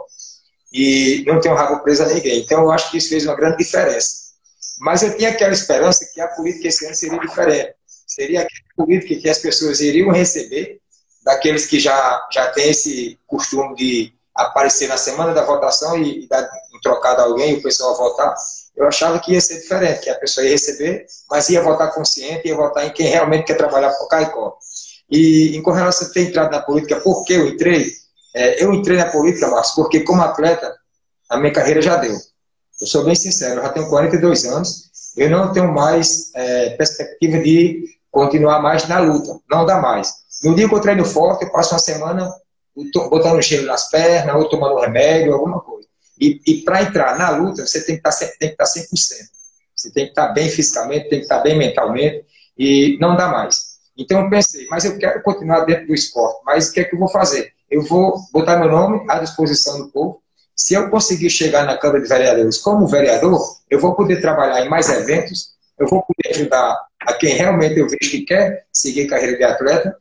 e não tenho rabo preso a ninguém. Então, eu acho que isso fez uma grande diferença. Mas eu tinha aquela esperança que a política esse ano seria diferente. Seria aquela política que as pessoas iriam receber daqueles que já, já têm esse costume de aparecer na semana da votação e, e dar um trocado a alguém e o pessoal votar. Eu achava que ia ser diferente, que a pessoa ia receber, mas ia votar consciente, ia votar em quem realmente quer trabalhar para o Caicó. E em relação a ter entrado na política, por que eu entrei? É, eu entrei na política, Márcio, porque como atleta, a minha carreira já deu. Eu sou bem sincero, eu já tenho quarenta e dois anos, eu não tenho mais é, perspectiva de continuar mais na luta, não dá mais. No dia que eu treino forte, eu passo uma semana botando gelo nas pernas, ou tomando remédio, alguma coisa. E, e para entrar na luta, você tem que estar, tem que estar cem por cento. Você tem que estar bem fisicamente, tem que estar bem mentalmente, e não dá mais. Então eu pensei, mas eu quero continuar dentro do esporte, mas o que é que eu vou fazer? Eu vou botar meu nome à disposição do povo. Se eu conseguir chegar na Câmara de Vereadores como vereador, eu vou poder trabalhar em mais eventos, eu vou poder ajudar a quem realmente eu vejo que quer seguir carreira de atleta,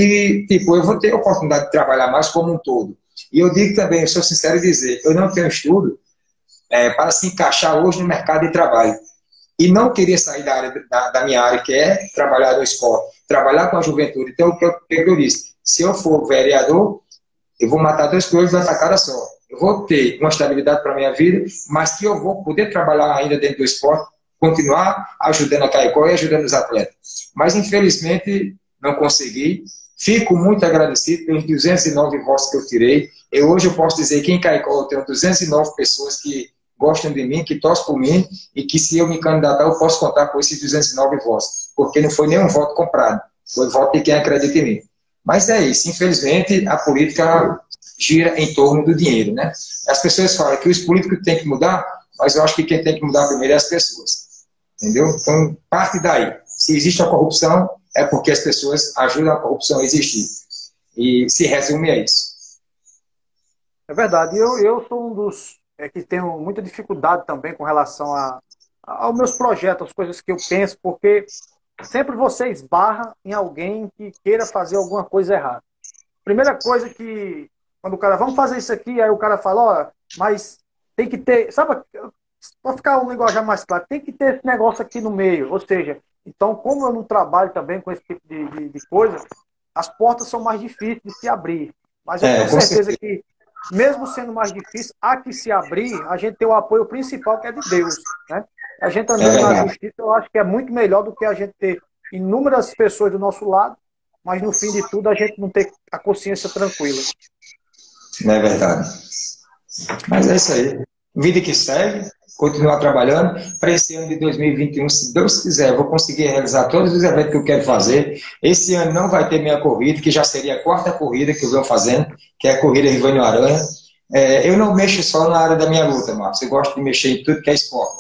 e tipo, eu vou ter a oportunidade de trabalhar mais como um todo. E eu digo também, eu sou sincero em dizer, eu não tenho estudo é, para se encaixar hoje no mercado de trabalho. E não queria sair da, área, da, da minha área, que é trabalhar no esporte, trabalhar com a juventude. Então, o que eu, o que eu disse? Se eu for vereador, eu vou matar dois coelhos na tacada só. Eu vou ter uma estabilidade para a minha vida, mas que eu vou poder trabalhar ainda dentro do esporte, continuar ajudando a Caicó e ajudando os atletas. Mas, infelizmente, não consegui. Fico muito agradecido pelos duzentos e nove votos que eu tirei. Eu, hoje eu posso dizer que em Caicó eu tenho duzentas e nove pessoas que gostam de mim, que torcem por mim, e que se eu me candidatar eu posso contar com esses duzentos e nove votos. Porque não foi nenhum voto comprado. Foi voto de quem acredita em mim. Mas é isso. Infelizmente, a política gira em torno do dinheiro, né? As pessoas falam que os políticos têm que mudar, mas eu acho que quem tem que mudar primeiro é as pessoas. Entendeu? Então, parte daí. Se existe a corrupção, é porque as pessoas ajudam a corrupção a existir. E se resume a isso. É verdade. Eu, eu sou um dos é, que tenho muita dificuldade também com relação a, aos meus projetos, as coisas que eu penso, porque sempre você esbarra em alguém que queira fazer alguma coisa errada. Primeira coisa que, quando o cara, vamos fazer isso aqui, aí o cara fala, ó, mas tem que ter, sabe, para ficar um linguajar mais claro, tem que ter esse negócio aqui no meio, ou seja, então, como eu não trabalho também com esse tipo de, de, de coisa, as portas são mais difíceis de se abrir. Mas eu É, tenho certeza que, mesmo sendo mais difícil, há que se abrir, a gente tem o apoio principal, que é de Deus, né? A gente andando É na verdade. justiça, eu acho que é muito melhor do que a gente ter inúmeras pessoas do nosso lado, mas no fim de tudo a gente não ter a consciência tranquila. Não é verdade. Mas é isso aí. Vida que segue, continuar trabalhando. Para esse ano de dois mil e vinte e um, se Deus quiser, eu vou conseguir realizar todos os eventos que eu quero fazer. Esse ano não vai ter minha corrida, que já seria a quarta corrida que eu venho fazendo, que é a corrida Rivânio Aranha. É, eu não mexo só na área da minha luta, Marcos. Eu gosto de mexer em tudo que é esporte.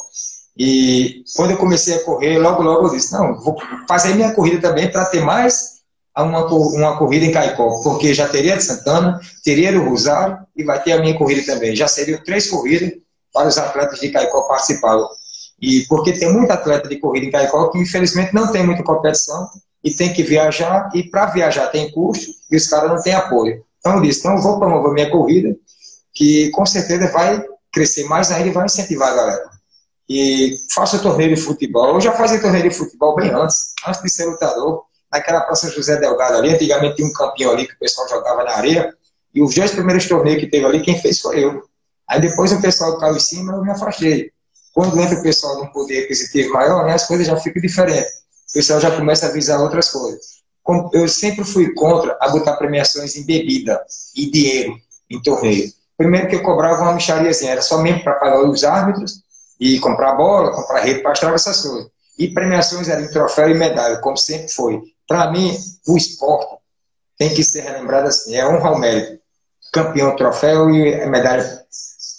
E quando eu comecei a correr, logo, logo eu disse, não, vou fazer minha corrida também para ter mais uma, uma corrida em Caicó, porque já teria de Santana, teria do Rosário e vai ter a minha corrida também. Já seriam três corridas para os atletas de Caicó participarem. E porque tem muito atleta de corrida em Caicó que infelizmente não tem muita competição e tem que viajar, e para viajar tem custo e os caras não têm apoio. Então eu disse, então eu vou promover minha corrida, que com certeza vai crescer mais ainda e vai incentivar a galera. E faço torneio de futebol. Eu já fazia torneio de futebol bem antes, antes de ser lutador, naquela Praça José Delgado ali. Antigamente tinha um campinho ali que o pessoal jogava na areia, e os dois primeiros torneios que teve ali, quem fez foi eu. Aí depois o pessoal caiu em cima, eu me afastei. Quando entra o pessoal num poder aquisitivo maior, né, as coisas já ficam diferentes. O pessoal já começa a visar outras coisas. Como eu sempre fui contra a botar premiações em bebida e dinheiro em torneio. Primeiro que eu cobrava uma mixariazinha, era só mesmo para pagar os árbitros, e comprar bola, comprar rede para estragar essas coisas. E premiações eram em troféu e medalha, como sempre foi. Para mim, o esporte tem que ser relembrado assim, é honra ao mérito. Campeão, troféu e medalha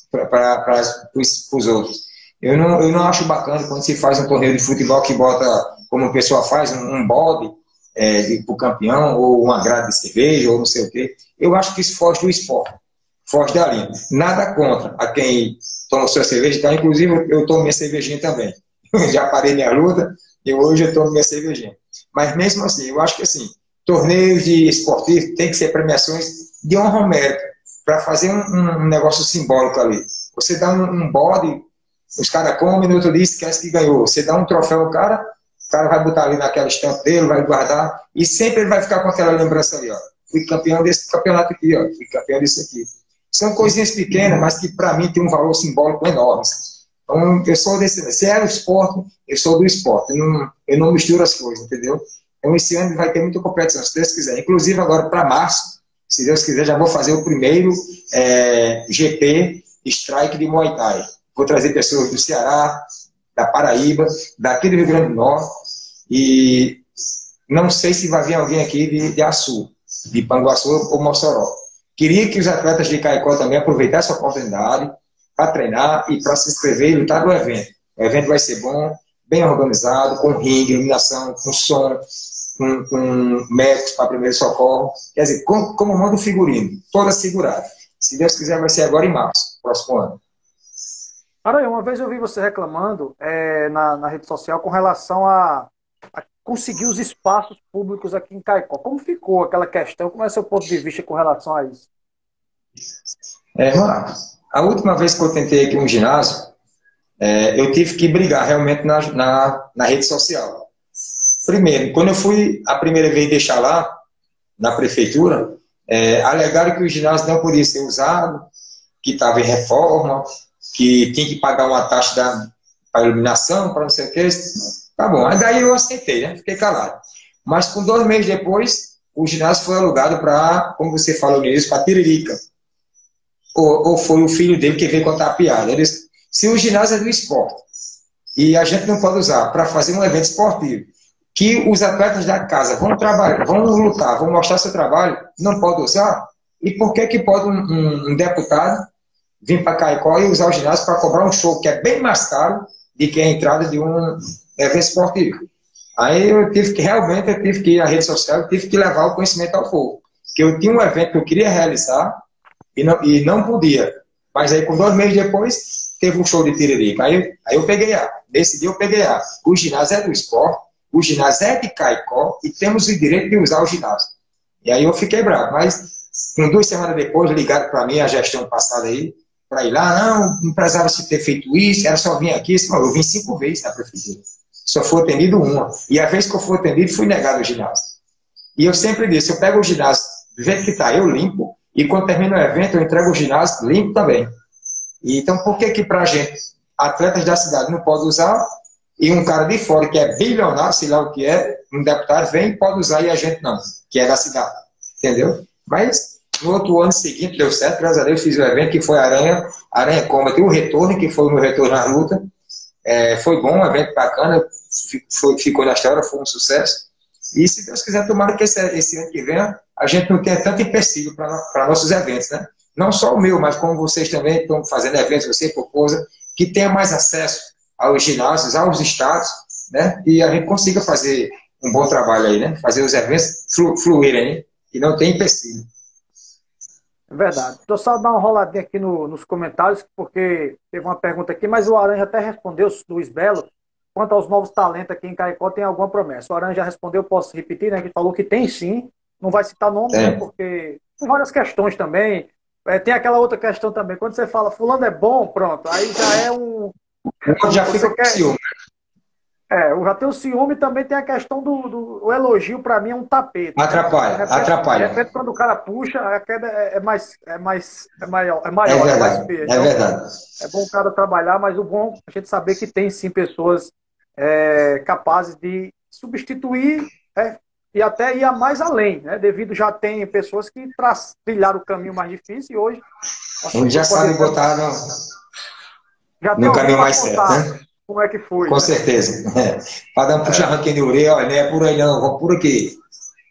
para os outros. Eu não, eu não acho bacana quando se faz um torneio de futebol que bota, como o pessoal faz, um, um bode é, para o campeão, ou uma grade de cerveja, ou não sei o quê. Eu acho que isso foge do esporte, foge da linha. Nada contra a quem toma sua cerveja, então, inclusive eu tomo minha cervejinha também. Eu já parei minha luta e hoje eu tomo minha cervejinha. Mas mesmo assim, eu acho que assim, torneios de esportivos tem que ser premiações de honra ao mérito, para fazer um, um negócio simbólico ali. Você dá um, um bode, os caras comem, no outro dia esquece que ganhou. Você dá um troféu ao cara, o cara vai botar ali naquela estampa dele, vai guardar, e sempre ele vai ficar com aquela lembrança ali, ó. Fui campeão desse campeonato aqui, ó. Fui campeão disso aqui. São coisinhas pequenas, mas que para mim tem um valor simbólico enorme. Então, eu sou desse... Se é o esporte, eu sou do esporte. Eu não, eu não misturo as coisas, entendeu? Então, esse ano vai ter muita competição, se Deus quiser. Inclusive, agora, para março, se Deus quiser, já vou fazer o primeiro é, G P Strike de Muay Thai. Vou trazer pessoas do Ceará, da Paraíba, daqui do Rio Grande do Norte, e não sei se vai vir alguém aqui de, de Açu, de Panguaçu ou Mossoró. Queria que os atletas de Caicó também aproveitassem a oportunidade para treinar e para se inscrever e lutar no evento. O evento vai ser bom, bem organizado, com ringue, iluminação, com som, com, com médicos para primeiro socorro. Quer dizer, como, como manda o figurino, toda segurada. Se Deus quiser, vai ser agora em março, próximo ano. Aranha, uma vez eu vi você reclamando é, na, na rede social com relação a, a conseguir os espaços públicos aqui em Caicó. Como ficou aquela questão? Como é o seu ponto de vista com relação a isso? É, Marcos, a última vez que eu tentei aqui um ginásio, é, eu tive que brigar realmente na, na, na rede social. Primeiro, quando eu fui a primeira vez deixar lá, na prefeitura, é, alegaram que o ginásio não podia ser usado, que estava em reforma, que tinha que pagar uma taxa para iluminação, para não sei o que. Tá bom, aí daí eu aceitei, né? Fiquei calado. Mas com dois meses depois, o ginásio foi alugado para, como você falou nisso, para Tiririca. Ou, ou foi o filho dele que veio contar a piada. Ele disse, se o ginásio é do esporte e a gente não pode usar para fazer um evento esportivo, que os atletas da casa vão trabalhar, vão lutar, vão mostrar seu trabalho, não pode usar? E por que que pode um, um, um deputado vir para Caicó e usar o ginásio para cobrar um show que é bem mais caro do que a entrada de um evento esportivo? Aí eu tive que, realmente, eu tive que ir à rede social, eu tive que levar o conhecimento ao povo. Que eu tinha um evento que eu queria realizar e não, e não podia. Mas aí, com dois meses depois, teve um show de Tiririca. Aí, aí eu peguei a. Nesse dia eu peguei a. O ginásio é do esporte, o ginásio é de Caicó e temos o direito de usar o ginásio. E aí eu fiquei bravo. Mas, com duas semanas depois, ligaram para mim, a gestão passada aí, para ir lá, não, não precisava se ter feito isso, era só vir aqui. Eu vim cinco vezes na prefeitura. Só fui atendido uma. E a vez que eu fui atendido, fui negado o ginásio. E eu sempre disse, eu pego o ginásio do jeito que está, eu limpo, e quando termina o evento, eu entrego o ginásio limpo também. E, então, por que que pra gente, atletas da cidade não pode usar, e um cara de fora, que é bilionário, sei lá o que é, um deputado vem e pode usar, e a gente não, que é da cidade. Entendeu? Mas, no outro ano seguinte, deu certo, graças a Deus, fiz o evento, que foi Aranha, Aranha Combat, o retorno, que foi o meu retorno na luta. É, foi bom, um evento bacana, foi, ficou na história, foi um sucesso. E se Deus quiser, tomara que esse, esse ano que vem a gente não tenha tanto empecilho para nossos eventos, né? Não só o meu, mas como vocês também estão fazendo eventos, você proposa, que tenha mais acesso aos ginásios, aos estados, né? E a gente consiga fazer um bom trabalho aí, né? Fazer os eventos flu, fluírem, né? E não tem empecilho. É verdade. Estou só dar uma roladinha aqui no, nos comentários, porque teve uma pergunta aqui, mas o Aranha até respondeu, Luiz Belo, quanto aos novos talentos aqui em Caicó, tem alguma promessa? O Aranha já respondeu, posso repetir, né? Que falou que tem sim, não vai citar nome, é. né? Porque tem várias questões também. É, tem aquela outra questão também, quando você fala fulano é bom, pronto, aí já é um... Já fica com ciúme. É, já tem o ciúme, também tem a questão do, do o elogio, para mim é um tapete. Atrapalha, de repente, atrapalha. De repente, quando o cara puxa, a queda é, é mais, é mais, é maior, é maior, é, verdade, é mais feia. É verdade. É bom o cara trabalhar, mas o bom é a gente saber que tem sim pessoas é, capazes de substituir é, e até ir a mais além, né? Devido já tem pessoas que trilharam o caminho mais difícil e hoje... Ele já sabe botar no, já no caminho mais certo, né? Como é que foi? Com né? certeza. É. Para dar um puxa-ranquinho de orelha, olha, não é por aí não, vamos por aqui.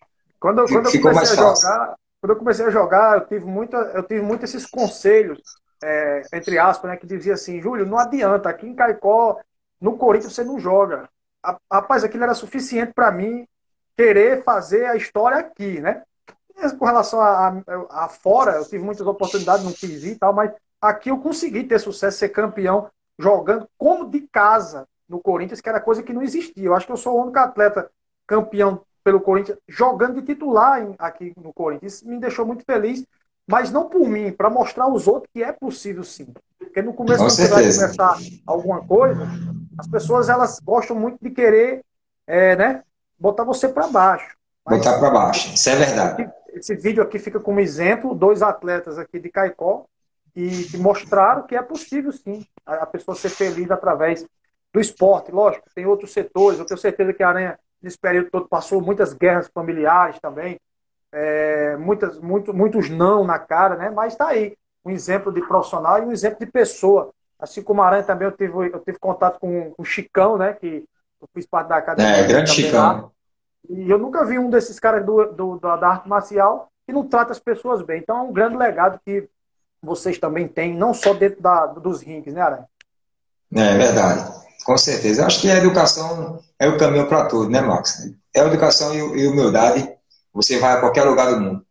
Quando, quando, eu Ficou comecei mais a jogar, quando eu comecei a jogar, eu tive, muito, eu tive muito esses conselhos é, entre aspas, né, que dizia assim, Júlio, não adianta, aqui em Caicó, no Corinthians você não joga. Rapaz, aquilo era suficiente para mim querer fazer a história aqui, né? Mesmo com relação a, a, a fora, eu tive muitas oportunidades, não quis ir e tal, mas aqui eu consegui ter sucesso, ser campeão, jogando como de casa no Corinthians, que era coisa que não existia. Eu acho que eu sou o único atleta campeão pelo Corinthians, jogando de titular em, aqui no Corinthians. Isso me deixou muito feliz, mas não por mim, para mostrar aos outros que é possível sim. Porque no começo, Com quando você vai certeza. começar alguma coisa, as pessoas elas gostam muito de querer é, né, botar você para baixo. Mas Botar para baixo, isso é verdade. esse vídeo aqui fica como exemplo, dois atletas aqui de Caicó, e que mostraram que é possível sim a pessoa ser feliz através do esporte. Lógico, tem outros setores, eu tenho certeza que a Aranha, nesse período todo, passou muitas guerras familiares também, é, muitas, muito, muitos não na cara, né? Mas está aí, um exemplo de profissional e um exemplo de pessoa. Assim como a Aranha também, eu tive, eu tive contato com, com o Chicão, né? Que eu fiz parte da academia. É, grande Chicão. Lá. E eu nunca vi um desses caras do, do, da arte marcial que não trata as pessoas bem. Então é um grande legado que vocês também têm, não só dentro da, dos rings, né, Aranha? É verdade, com certeza. Eu acho que a educação é o caminho para tudo, né, Max? É a educação e humildade, você vai a qualquer lugar do mundo.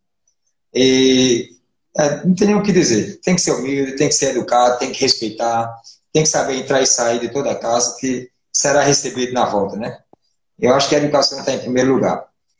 E é, não tem nem o que dizer. Tem que ser humilde, tem que ser educado, tem que respeitar, tem que saber entrar e sair de toda a casa, que será recebido na volta, né? Eu acho que a educação está em primeiro lugar.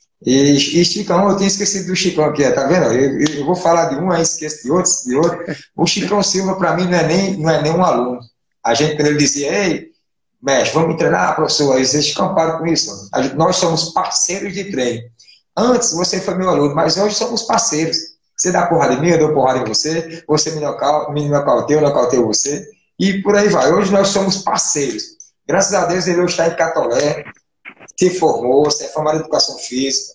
E, e Chicão, eu tinha esquecido do Chicão aqui, tá vendo? Eu, eu vou falar de um, aí esqueço de outro, de outro. O Chicão Silva, para mim, não é, nem, não é nem um aluno. A gente, quando ele dizia, ei, mestre, vamos treinar, professor, aí vocês Chicão, para com isso. Gente, nós somos parceiros de treino. Antes você foi meu aluno, mas hoje somos parceiros. Você dá porrada em mim, eu dou porrada em você, você me nocauteia, eu nocauteio você, e por aí vai. Hoje nós somos parceiros. Graças a Deus ele hoje está em Catolé, se formou, se é formado em educação física,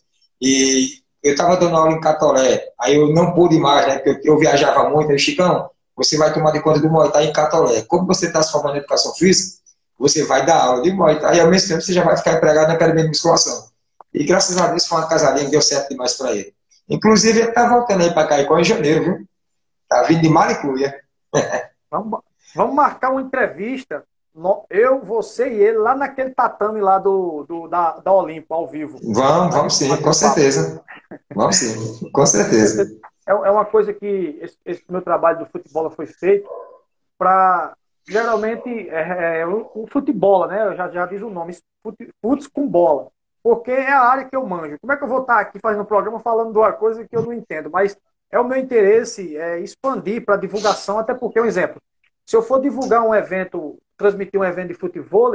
e eu estava dando aula em Catolé, aí eu não pude mais, né, porque eu, eu viajava muito, aí, Chicão, você vai tomar de conta do Muay Thai em Catolé. Como você está se formando em educação física, você vai dar aula de Muay Thai, e ao mesmo tempo você já vai ficar empregado na academia de musculação. E graças a Deus foi uma casadinha que deu certo demais para ele. Inclusive ele está voltando aí para Caicó em janeiro, viu? Está vindo de Malicuia. Vamos, vamos marcar uma entrevista, eu, você e ele, lá naquele tatame lá do, do, da, da Olimpo, ao vivo. Vamos, vamos sim, com certeza. Vamos sim, com certeza. É, é uma coisa que esse, esse meu trabalho do futebol foi feito para, geralmente, é, é, o, o futebol, né? Já, já diz o nome, futs com bola. Porque é a área que eu manjo. Como é que eu vou estar aqui fazendo um programa falando de uma coisa que eu não entendo? Mas é o meu interesse é, expandir para divulgação, até porque, um exemplo, se eu for divulgar um evento, transmitir um evento de futebol,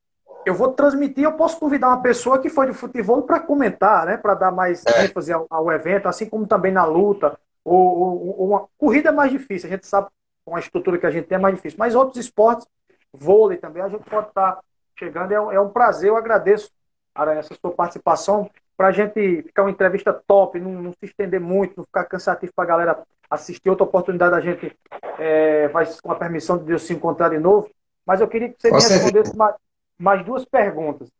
eu vou transmitir, eu posso convidar uma pessoa que foi de futebol para comentar, né, para dar mais ênfase ao, ao evento, assim como também na luta, ou, ou, ou uma corrida é mais difícil, a gente sabe, com a estrutura que a gente tem é mais difícil, mas outros esportes, vôlei também, a gente pode estar chegando, é um, é um prazer, eu agradeço, Aranha, essa sua participação, para a gente ficar uma entrevista top, não, não se estender muito, não ficar cansativo para a galera assistir. Outra oportunidade a gente é, vai, com a permissão de Deus, se encontrar de novo. Mas eu queria que você me respondesse mais, mais duas perguntas.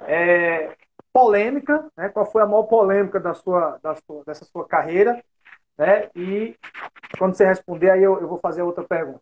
É, polêmica, né? Qual foi a maior polêmica da sua, da sua, dessa sua carreira? Né? E quando você responder, aí eu, eu vou fazer outra pergunta.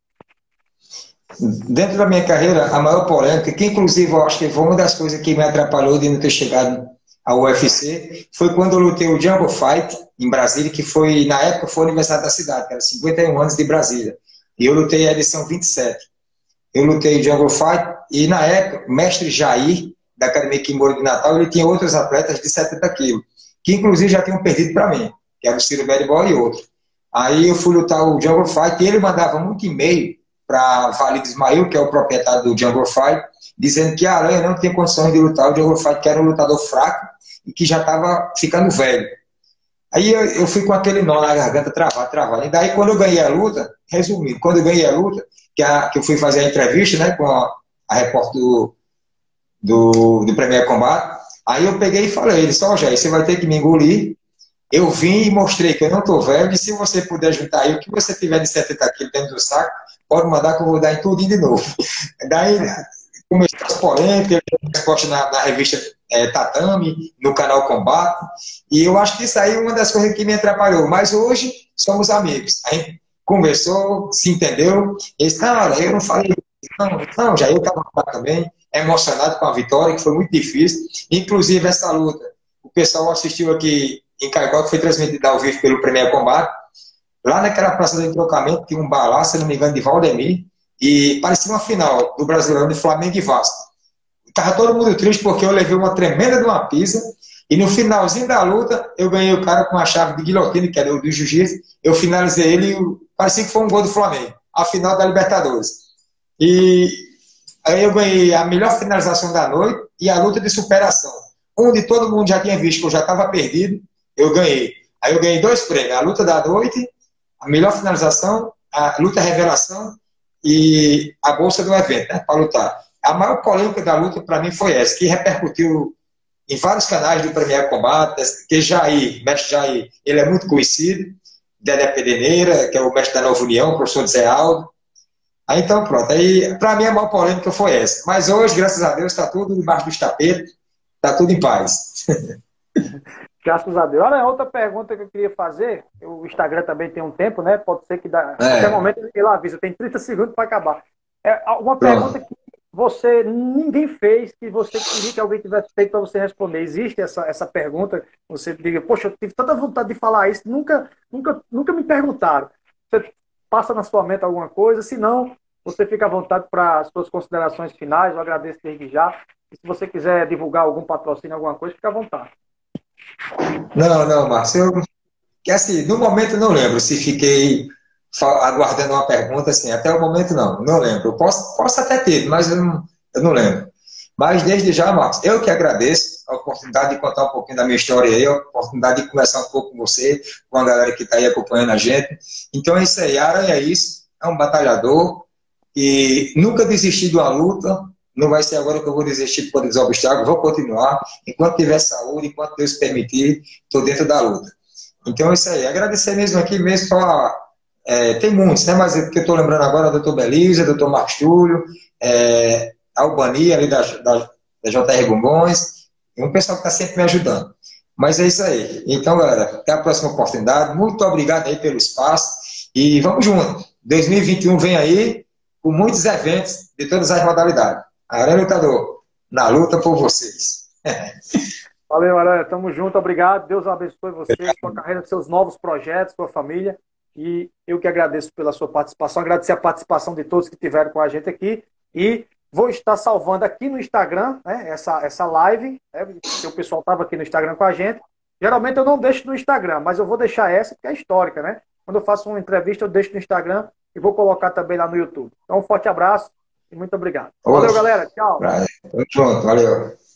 Dentro da minha carreira, a maior polêmica, que inclusive eu acho que foi uma das coisas que me atrapalhou de não ter chegado ao U F C, foi quando eu lutei o Jungle Fight em Brasília, que foi, na época, foi o aniversário da cidade, que era cinquenta e um anos de Brasília. E eu lutei a edição vinte e sete. Eu lutei o Jungle Fight, e na época, o mestre Jair, da Academia Kimura de Natal, ele tinha outros atletas de setenta quilos, que inclusive já tinham perdido para mim, que era o Ciro Bad Boy e outro. Aí eu fui lutar o Jungle Fight, e ele mandava muito e-mail para Valide Ismail, que é o proprietário do Jungle Fight, dizendo que a Aranha não tinha condições de lutar o Jungle Fight, que era um lutador fraco e que já estava ficando velho. Aí eu, eu fui com aquele nó na garganta, travado, travado. E daí, quando eu ganhei a luta, resumindo, quando eu ganhei a luta, que, a, que eu fui fazer a entrevista, né, com a, a repórter do, do, do Premier Combate, aí eu peguei e falei, ele só, Jair, você vai ter que me engolir. Eu vim e mostrei que eu não estou velho, e se você puder juntar aí o que você tiver de setenta quilos dentro do saco, pode mandar que eu vou dar em tudinho de novo. Daí começou as polêmicas, resposta na, na revista é, Tatame, no canal Combate, e eu acho que isso aí é uma das coisas que me atrapalhou. Mas hoje somos amigos. A gente conversou, se entendeu. Ele disse, não, eu não falei, não, não, já eu estava lá também, emocionado com a vitória, que foi muito difícil. Inclusive, essa luta, o pessoal assistiu aqui em Caicó, que foi transmitida ao vivo pelo Premier Combate. Lá naquela praça do entrocamento, tinha um bar lá, se não me engano, de Valdemir, e parecia uma final do Brasileirão de Flamengo e Vasco. Estava todo mundo triste porque eu levei uma tremenda de uma pisa, e no finalzinho da luta, eu ganhei o cara com uma chave de guilhotina, que era o do jiu-jitsu, eu finalizei ele, e parecia que foi um gol do Flamengo, a final da Libertadores. E aí eu ganhei a melhor finalização da noite e a luta de superação, onde todo mundo já tinha visto que eu já estava perdido, eu ganhei. Aí eu ganhei dois prêmios, a luta da noite, a melhor finalização, a luta revelação e a bolsa do evento, né, para lutar. A maior polêmica da luta para mim foi essa, que repercutiu em vários canais do Premier Combate, que Jair, mestre Jair, ele é muito conhecido, Dedé Pedeneira, que é o mestre da Nova União, o professor Zé Aldo. Aí então pronto, aí para mim a maior polêmica foi essa. Mas hoje, graças a Deus, está tudo debaixo do tapete, está tudo em paz. Graças a Deus. Olha, outra pergunta que eu queria fazer, o Instagram também tem um tempo, né? Pode ser que dá, é. Até momento ele avisa, tem trinta segundos para acabar. É uma pergunta Pronto. que você, ninguém fez, que você queria que alguém tivesse feito para você responder. Existe essa, essa pergunta? Você diga, poxa, eu tive tanta vontade de falar isso, nunca, nunca, nunca me perguntaram. Você passa na sua mente alguma coisa? Se não, você fica à vontade para as suas considerações finais, eu agradeço desde já. E se você quiser divulgar algum patrocínio, alguma coisa, fica à vontade. Não, não, Márcio, eu, que assim, no momento eu não lembro se fiquei aguardando uma pergunta, assim, até o momento não, não lembro. Eu posso, posso até ter, mas eu não, eu não lembro. Mas desde já, Marcos, eu que agradeço a oportunidade de contar um pouquinho da minha história aí, a oportunidade de conversar um pouco com você, com a galera que está aí acompanhando a gente. Então é isso aí, Aranha é isso, é um batalhador e nunca desisti de uma luta. Não vai ser agora que eu vou desistir de poder dos obstáculos, vou continuar. Enquanto tiver saúde, enquanto Deus permitir, estou dentro da luta. Então é isso aí. Agradecer mesmo aqui, mesmo só. É, tem muitos, né? Mas o que eu estou lembrando agora é o doutor Belisa, doutor Marcos Túlio, é, Albani, ali da, da, da J R Bombons, e um pessoal que está sempre me ajudando. Mas é isso aí. Então, galera, até a próxima oportunidade. Muito obrigado aí pelo espaço. E vamos junto. dois mil e vinte e um vem aí com muitos eventos de todas as modalidades. Aranha Lutador, na luta por vocês. Valeu, Aranha. Tamo junto. Obrigado. Deus abençoe você, sua carreira, seus novos projetos, sua família. E eu que agradeço pela sua participação. Agradecer a participação de todos que estiveram com a gente aqui. E vou estar salvando aqui no Instagram, né, essa, essa live. Né, porque o pessoal estava aqui no Instagram com a gente. Geralmente eu não deixo no Instagram, mas eu vou deixar essa porque é histórica, né? Quando eu faço uma entrevista, eu deixo no Instagram e vou colocar também lá no YouTube. Então, um forte abraço. E muito obrigado. Valeu, galera. Tchau. Pronto, valeu.